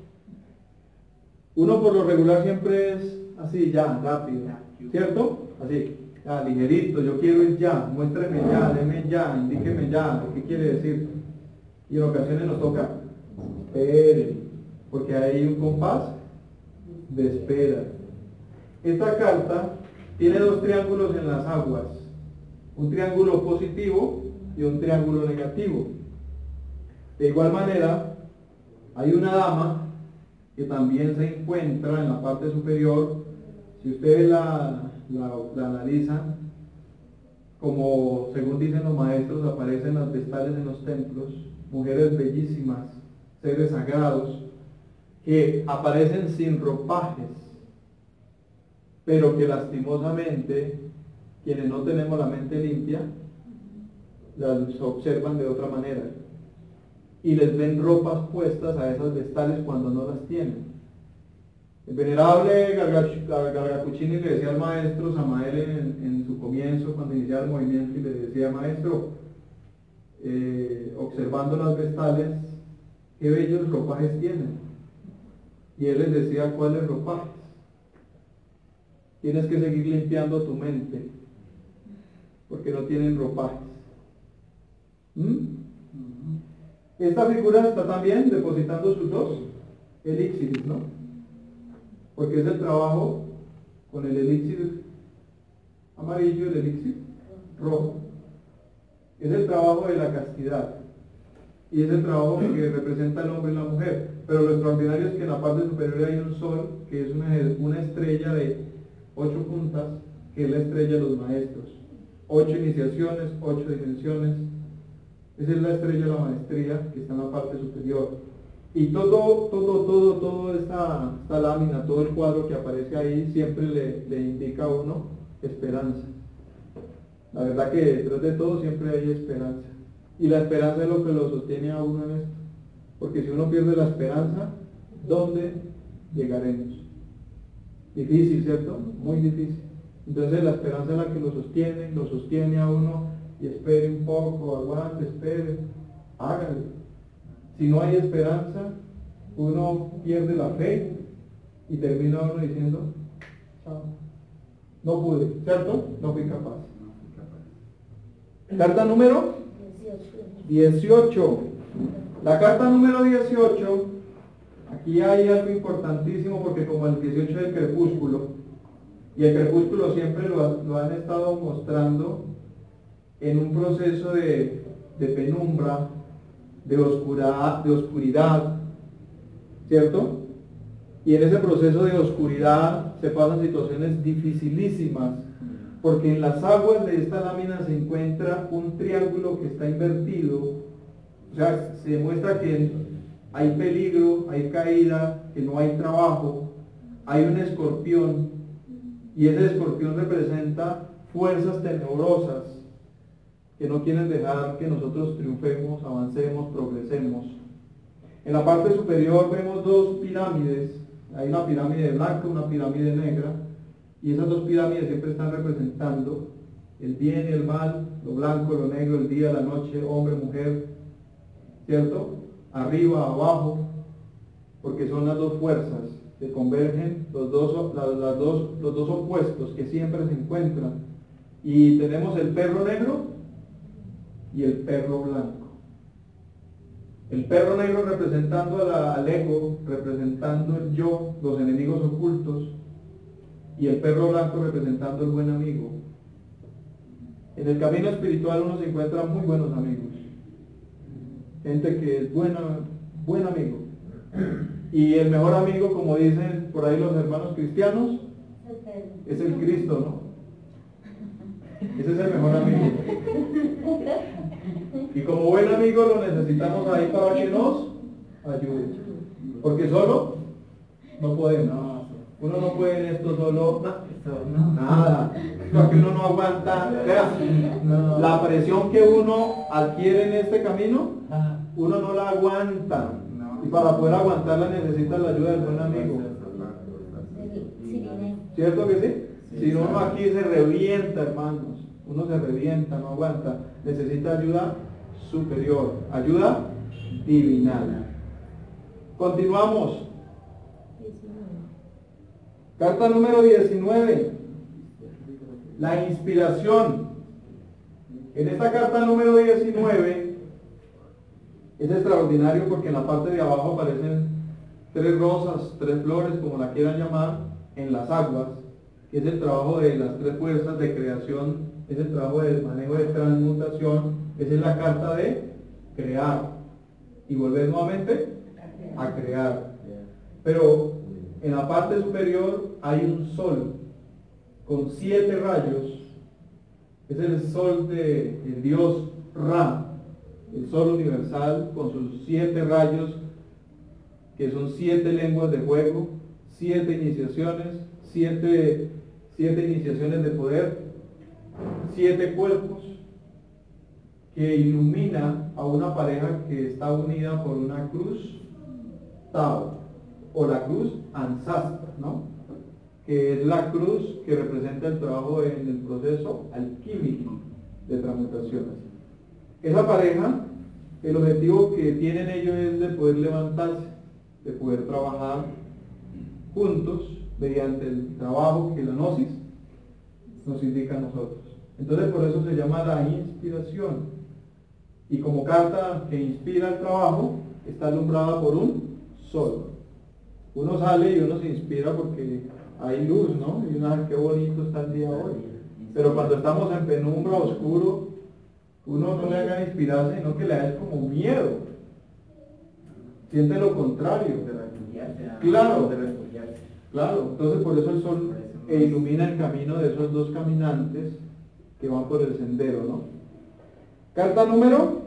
S1: Uno por lo regular siempre es así, ya, rápido, ¿cierto? Así, ya, ligerito, yo quiero ir ya, muéstreme ya, deme ya, indíqueme ya, ¿qué quiere decir? Y en ocasiones nos toca, espere, porque hay un compás de espera. Esta carta tiene dos triángulos en las aguas, un triángulo positivo y un triángulo negativo. De igual manera, hay una dama que también se encuentra en la parte superior. Si ustedes la, la, la analizan, como según dicen los maestros, aparecen las vestales en los templos, mujeres bellísimas, seres sagrados, que aparecen sin ropajes, pero que lastimosamente quienes no tenemos la mente limpia las observan de otra manera y les ven ropas puestas a esas vestales cuando no las tienen. El venerable Gargacucini le decía al maestro Samael en, en su comienzo, cuando iniciaba el movimiento, y le decía: maestro, eh, observando las vestales, qué bellos ropajes tienen. Y él les decía: ¿cuáles ropajes? Tienes que seguir limpiando tu mente, porque no tienen ropajes. ¿Mm? Esta figura está también depositando sus dos elixires, ¿no? Porque es el trabajo con el elixir amarillo y el elixir rojo. Es el trabajo de la castidad. Y es el trabajo que representa el hombre y la mujer. Pero lo extraordinario es que en la parte superior hay un sol, que es una, una estrella de ocho puntas, que es la estrella de los maestros. Ocho iniciaciones, ocho dimensiones. Esa es la estrella de la maestría, que está en la parte superior. Y todo, todo, todo, todo esta, esta lámina, todo el cuadro que aparece ahí, siempre le, le indica a uno esperanza. La verdad que detrás de todo siempre hay esperanza. Y la esperanza es lo que lo sostiene a uno en esto. Porque si uno pierde la esperanza, ¿dónde llegaremos? Difícil, ¿cierto? Muy difícil. Entonces la esperanza es la que lo sostiene, lo sostiene a uno, y espere un poco, aguante, espere, hágalo. Si no hay esperanza, uno pierde la fe y termina uno diciendo: chao, no pude, ¿cierto? No fui capaz. Carta número dieciocho. La carta número dieciocho, aquí hay algo importantísimo, porque como el dieciocho es el crepúsculo, y el crepúsculo siempre lo, lo han estado mostrando en un proceso de, de penumbra, de oscuridad, de oscuridad, ¿cierto? Y en ese proceso de oscuridad se pasan situaciones dificilísimas, porque en las aguas de esta lámina se encuentra un triángulo que está invertido. O sea, se demuestra que hay peligro, hay caída, que no hay trabajo, hay un escorpión, y ese escorpión representa fuerzas tenebrosas que no quieren dejar que nosotros triunfemos, avancemos, progresemos. En la parte superior vemos dos pirámides. Hay una pirámide blanca, una pirámide negra, y esas dos pirámides siempre están representando el bien y el mal, lo blanco, lo negro, el día, la noche, hombre, mujer, ¿cierto? Arriba, abajo, porque son las dos fuerzas que convergen, los dos, las, las dos, los dos opuestos que siempre se encuentran. Y tenemos el perro negro y el perro blanco. El perro negro representando a la- al ego, representando el yo, los enemigos ocultos, y el perro blanco representando el buen amigo. En el camino espiritual uno se encuentra muy buenos amigos, gente que es buena, buen amigo. Y el mejor amigo, como dicen por ahí los hermanos cristianos, es el Cristo, ¿no? Ese es el mejor amigo. Y como buen amigo lo necesitamos ahí para que nos ayude. Porque solo no podemos. Uno no puede en esto solo,
S3: No.
S1: nada. Porque uno no aguanta. Vea,
S3: No.
S1: la presión que uno adquiere en este camino,
S4: Ah,
S1: uno no la aguanta.
S3: No.
S1: Y para poder aguantarla necesita la ayuda del buen amigo. ¿Cierto que sí? Si uno aquí se revienta, hermanos, uno se revienta, no aguanta, necesita ayuda superior, ayuda divinal. Continuamos. Carta número diecinueve. La inspiración. En esta carta número diecinueve es extraordinario porque en la parte de abajo aparecen tres rosas, tres flores, como la quieran llamar, en las aguas, que es el trabajo de las tres fuerzas de creación, es el trabajo del manejo de transmutación, esa es la carta de crear y volver nuevamente a crear. Pero en la parte superior hay un sol con siete rayos, es el sol de el dios Ra, el sol universal con sus siete rayos, que son siete lenguas de fuego, siete iniciaciones, siete, siete iniciaciones de poder, siete cuerpos, que ilumina a una pareja que está unida por una cruz Tao, o la cruz Ansastra, ¿no? Que es la cruz que representa el trabajo en el proceso alquímico de transmutación. Esa pareja, el objetivo que tienen ellos es de poder levantarse, de poder trabajar juntos mediante el trabajo que la gnosis nos indica a nosotros. Entonces por eso se llama la inspiración. Y como carta que inspira el trabajo, está alumbrada por un sol. Uno sale y uno se inspira porque hay luz, ¿no? Y uno, qué bonito está el día hoy. Pero cuando estamos en penumbra, oscuro, uno no le haga inspirarse, sino que le da como miedo. Siente lo contrario. Claro, claro. Entonces por eso el sol e ilumina el camino de esos dos caminantes que van por el sendero, ¿no? Carta número,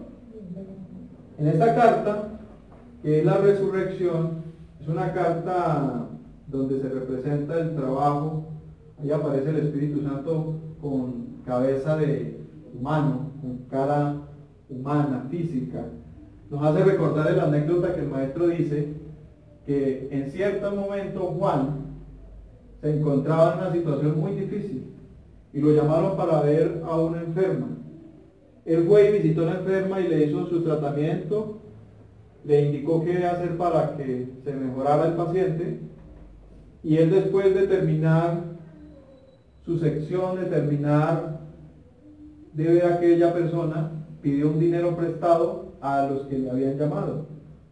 S1: en esta carta, que es la resurrección, es una carta donde se representa el trabajo. Ahí aparece el Espíritu Santo con cabeza de humano, con cara humana, física. Nos hace recordar la anécdota que el maestro dice que en cierto momento Juan se encontraba en una situación muy difícil y lo llamaron para ver a una enferma. Él fue y visitó a la enferma y le hizo su tratamiento, le indicó qué hacer para que se mejorara el paciente, y él, después de terminar su sección, de terminar de ver a aquella persona, pidió un dinero prestado a los que le habían llamado.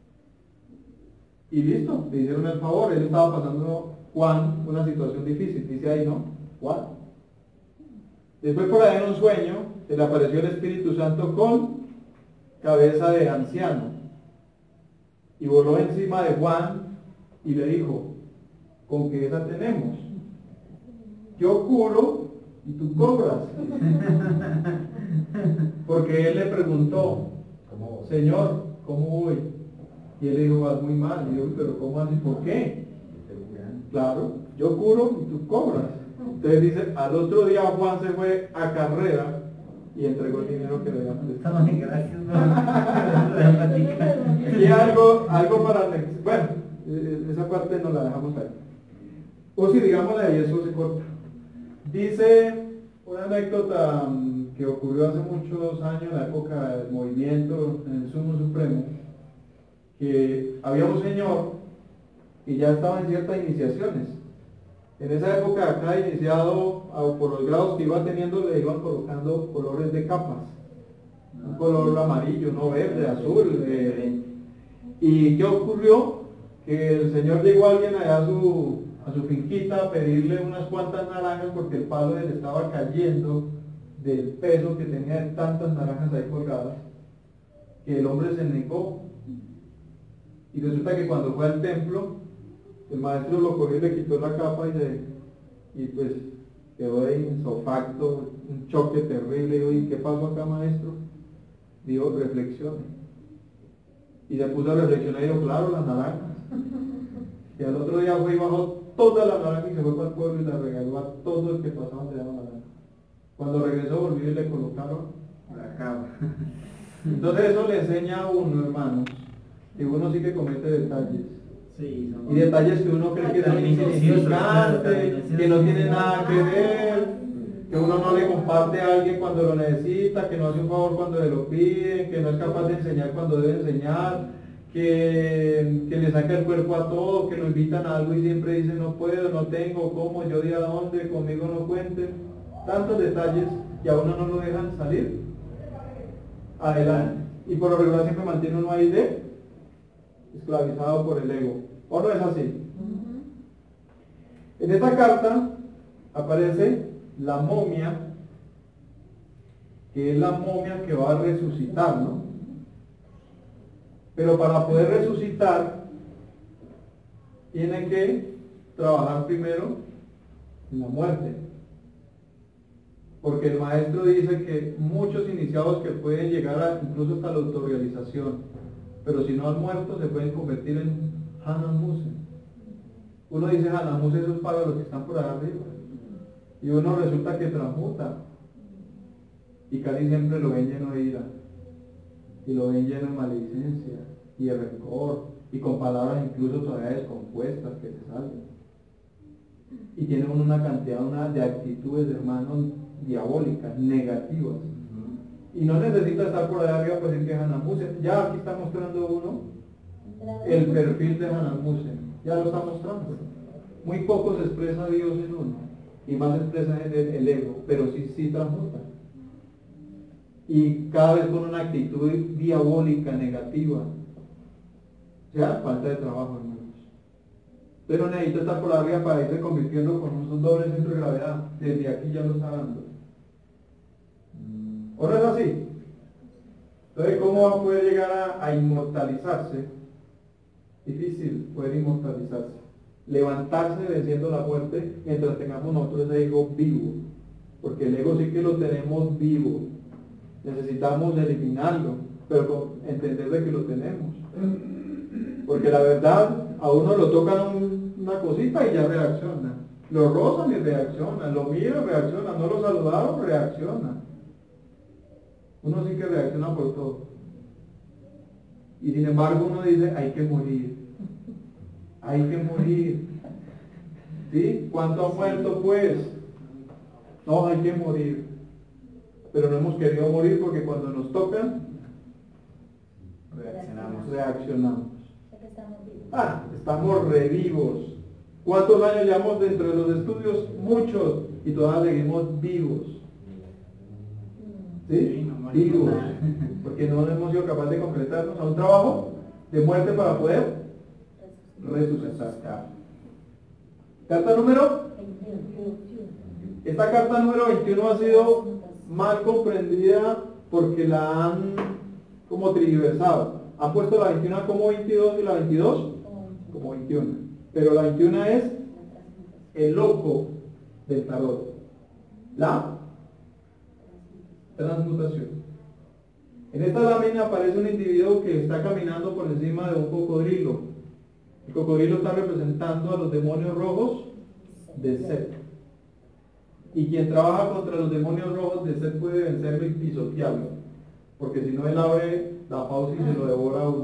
S1: Y listo, le hicieron el favor. Él estaba pasando, Juan, una situación difícil, dice ahí, ¿no? Juan. Después, por ahí en un sueño, se le apareció el Espíritu Santo con cabeza de anciano y voló encima de Juan y le dijo: ¿con qué esa tenemos? Yo curo y tú cobras. Porque él le preguntó: Señor, ¿cómo voy? Y él le dijo: vas muy mal. Y yo: pero ¿cómo así? ¿Por qué? Claro, yo curo y tú cobras. Entonces dice, al otro día Juan se fue a carrera y entregó el dinero que le habían prestado.
S3: Gracias.
S1: Y algo, algo para... Bueno, esa parte no la dejamos ahí. O si digámosla y eso se corta. Dice una anécdota que ocurrió hace muchos años, en la época del movimiento en el Sumo Supremo, que había un señor que ya estaba en ciertas iniciaciones. En esa época, cada iniciado, por los grados que iba teniendo, le iban colocando colores de capas. Un color amarillo, no verde, azul, de, ¿Y qué ocurrió? Que el señor llegó a alguien allá a su, a su finquita a pedirle unas cuantas naranjas porque el palo le estaba cayendo del peso que tenía de tantas naranjas ahí colgadas, que el hombre se negó. Y resulta que cuando fue al templo, el maestro lo cogió y le quitó la capa y, le, y pues quedó ahí insofacto, un choque terrible. Y dijo, ¿y qué pasó acá, maestro? Dijo, reflexione. Y se puso a reflexionar y dijo, claro, las naranjas. Y al otro día fue y bajó todas las naranjas y se fue para el pueblo y las regaló a todo el que pasaba de la naranja. Cuando regresó volvió y le colocaron la capa. Entonces eso le enseña a uno, hermanos, que uno sí que comete detalles.
S3: Sí,
S1: Y detalles que uno cree que son insignificantes, que no tienen nada que ver, que uno no le comparte a alguien cuando lo necesita, que no hace un favor cuando le lo piden, que no es capaz de enseñar cuando debe enseñar, que, que le saca el cuerpo a todo, que lo invitan a algo y siempre dice no puedo, no tengo, cómo, yo di a dónde, conmigo no cuenten. Tantos detalles y a uno no lo dejan salir adelante. Y por lo regular siempre mantiene uno ahí de esclavizado por el ego. ¿O no es así? En esta carta aparece la momia, que es la momia que va a resucitar, ¿no? Pero para poder resucitar, tiene que trabajar primero en la muerte. Porque el maestro dice que muchos iniciados que pueden llegar a, incluso hasta la autorrealización, pero si no han muerto se pueden convertir en Hanamusen. Uno dice Hanamusen, eso es para los que están por allá arriba. Y uno resulta que transmuta. Y casi siempre lo ven lleno de ira. Y lo ven lleno de maledicencia y de rencor. Y con palabras incluso todavía descompuestas que se salen. Y tiene uno una cantidad una, de actitudes, hermanos, diabólicas, negativas. Y no necesita estar por allá arriba para decir que es Hanamusen. Ya aquí está mostrando uno el perfil de Hanamusen. Ya lo está mostrando. Muy poco se expresa Dios en uno. Y más se expresa en el, el ego. Pero sí, sí transmuta. Y cada vez con una actitud diabólica, negativa. O sea, falta de trabajo, hermanos. Pero necesita estar por arriba para irse convirtiendo con un doble centro de gravedad. Desde aquí ya lo está dando. ¿O no es así? Entonces, ¿cómo va a poder llegar a, a inmortalizarse? Difícil poder inmortalizarse. Levantarse venciendo la muerte mientras tengamos nosotros ese ego vivo. Porque el ego sí que lo tenemos vivo. Necesitamos eliminarlo, pero con entender de que lo tenemos. Porque la verdad, a uno lo tocan un, una cosita y ya reacciona. Lo rozan y reacciona. Lo miran y reacciona. No lo saludaron, reacciona. Uno sí que reacciona por todo. Y sin embargo uno dice, hay que morir. Hay que morir. ¿Sí? ¿Cuánto ha muerto pues? No, hay que morir. Pero no hemos querido morir porque cuando nos tocan,
S3: reaccionamos.
S1: reaccionamos. Ah, estamos revivos. ¿Cuántos años llevamos dentro de los estudios? Muchos. Y todavía seguimos vivos. ¿Sí? Vivos. Porque no hemos sido capaces de concretarnos a un trabajo de muerte para poder resucitar. Carta número. Esta carta número veintiuno ha sido mal comprendida porque la han como triversado. Han puesto la veintiuno como veintidós y la veintidós como veintiuno. Pero la veintiuno es el loco del tarot. La transmutación. En esta lámina aparece un individuo que está caminando por encima de un cocodrilo. El cocodrilo está representando a los demonios rojos de Set. Y quien trabaja contra los demonios rojos de Set puede vencerlo y pisotearlo. Porque si no, él abre la pausa y se lo devora a uno.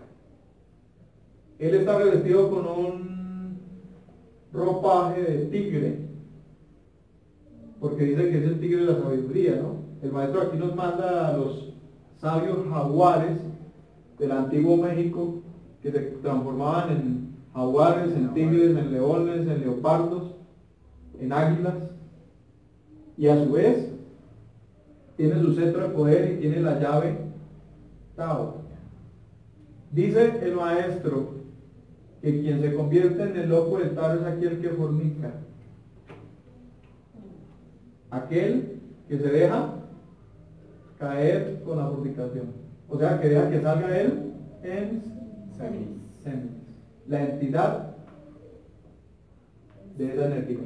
S1: Él está revestido con un ropaje de tigre. Porque dice que es el tigre de la sabiduría, ¿no? El maestro aquí nos manda a los sabios jaguares del antiguo México que se transformaban en jaguares, en tigres, en leones, en leopardos, en águilas. Y a su vez tiene su cetro de poder y tiene la llave Tao. Dice el maestro que quien se convierte en el loco del tarot es aquel que fornica. Aquel que se deja caer con la fornicación. O sea, que deja que salga él en semis. La entidad de esa energía.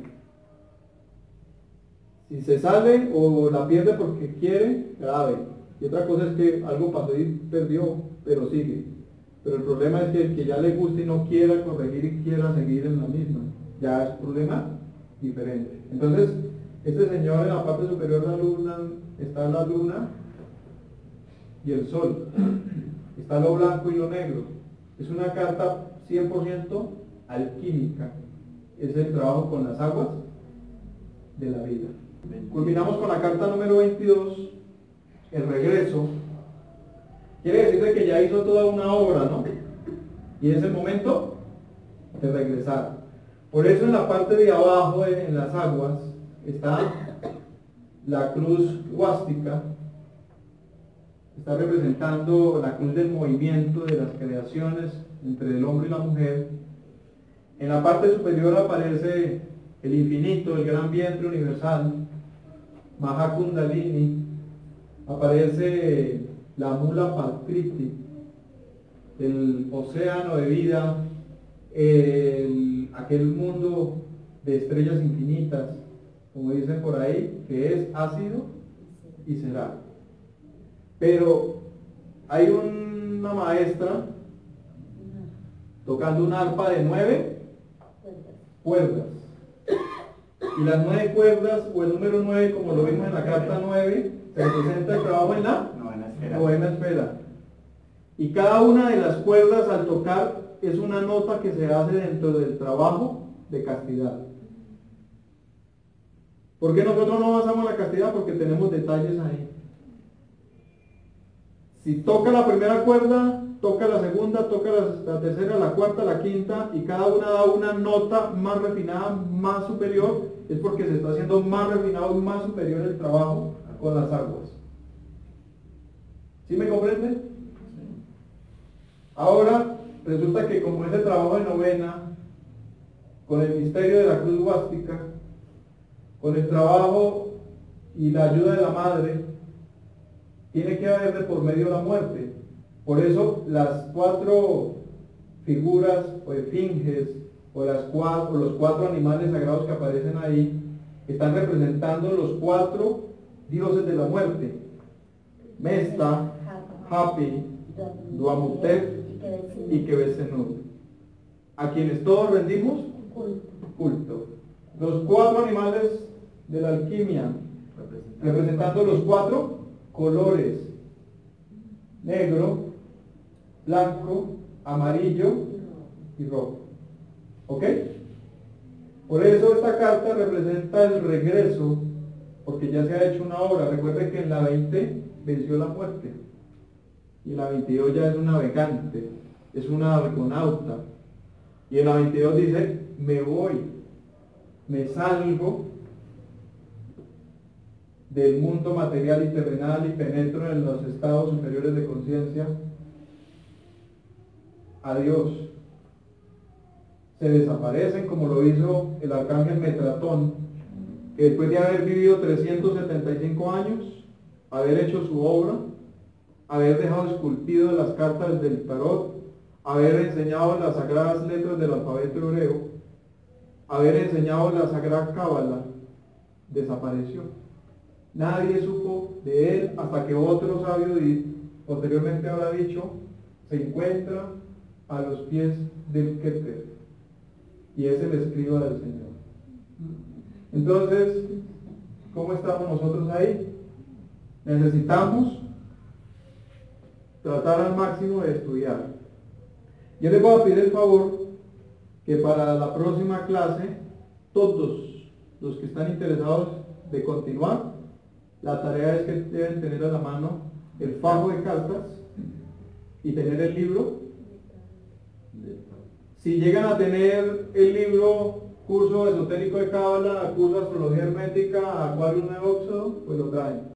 S1: Si se sale o la pierde porque quiere, grave. Y otra cosa es que algo pasó y perdió, pero sigue. Pero el problema es que el que ya le guste y no quiera corregir y quiera seguir en la misma, ya es un problema diferente. Entonces, este señor en la parte superior de la luna está la luna y el sol. Está lo blanco y lo negro. Es una carta cien por ciento alquímica. Es el trabajo con las aguas de la vida. Culminamos con la carta número veintidós, el regreso. Quiere decir que ya hizo toda una obra, ¿no? Y es el momento de regresar. Por eso en la parte de abajo, en las aguas, está la cruz huástica. Está representando la cruz del movimiento de las creaciones entre el hombre y la mujer. En la parte superior aparece el infinito, el gran vientre universal, Mahakundalini. Aparece la mula Prakriti, el océano de vida, el, aquel mundo de estrellas infinitas, como dicen por ahí, que es ácido y será. Pero hay una maestra tocando un arpa de nueve cuerdas. Y las nueve cuerdas, o el número nueve, como lo vimos en la carta nueve, se representa el trabajo en la
S3: Novena esfera.
S1: novena esfera. Y cada una de las cuerdas al tocar es una nota que se hace dentro del trabajo de castidad. ¿Por qué nosotros no basamos la castidad? Porque tenemos detalles ahí. Si toca la primera cuerda, toca la segunda, toca la, la tercera, la cuarta, la quinta, y cada una da una nota más refinada, más superior, es porque se está haciendo más refinado y más superior el trabajo con las aguas. ¿Sí me comprende? Sí. Ahora, resulta que como ese trabajo de novena, con el misterio de la cruz huástica, con el trabajo y la ayuda de la madre, tiene que haber de por medio la muerte. Por eso las cuatro figuras o esfinges o, las cuatro, o los cuatro animales sagrados que aparecen ahí están representando los cuatro dioses de la muerte: Mesta, Hapi, Duamutep y Quebesenut, a quienes todos rendimos culto. Los cuatro animales de la alquimia, representando los cuatro colores: negro, blanco, amarillo y rojo. ¿Ok? Por eso esta carta representa el regreso, porque ya se ha hecho una obra. Recuerden que en la veinte venció la muerte, y en la veintidós ya es un navegante, es una argonauta, y en la veintidós dice: me voy, me salgo del mundo material y terrenal y penetro en los estados superiores de conciencia. Adiós. Se desaparecen, como lo hizo el arcángel Metratón, que después de haber vivido trescientos setenta y cinco años, haber hecho su obra, haber dejado esculpido las cartas del tarot, haber enseñado las sagradas letras del alfabeto hebreo, haber enseñado la sagrada cábala, desapareció. Nadie supo de él hasta que otro sabio posteriormente habrá dicho: se encuentra a los pies del Keter, y es el escriba del Señor. Entonces, ¿cómo estamos nosotros ahí? Necesitamos tratar al máximo de estudiar. Yo les voy a pedir el favor que para la próxima clase, todos los que están interesados de continuar, la tarea es que deben tener a la mano el fajo de cartas y tener el libro. Si llegan a tener el libro Curso Esotérico de Cábala, Curso de Astrología Hermética, Acuario Nuevo Éxodo, pues lo traen.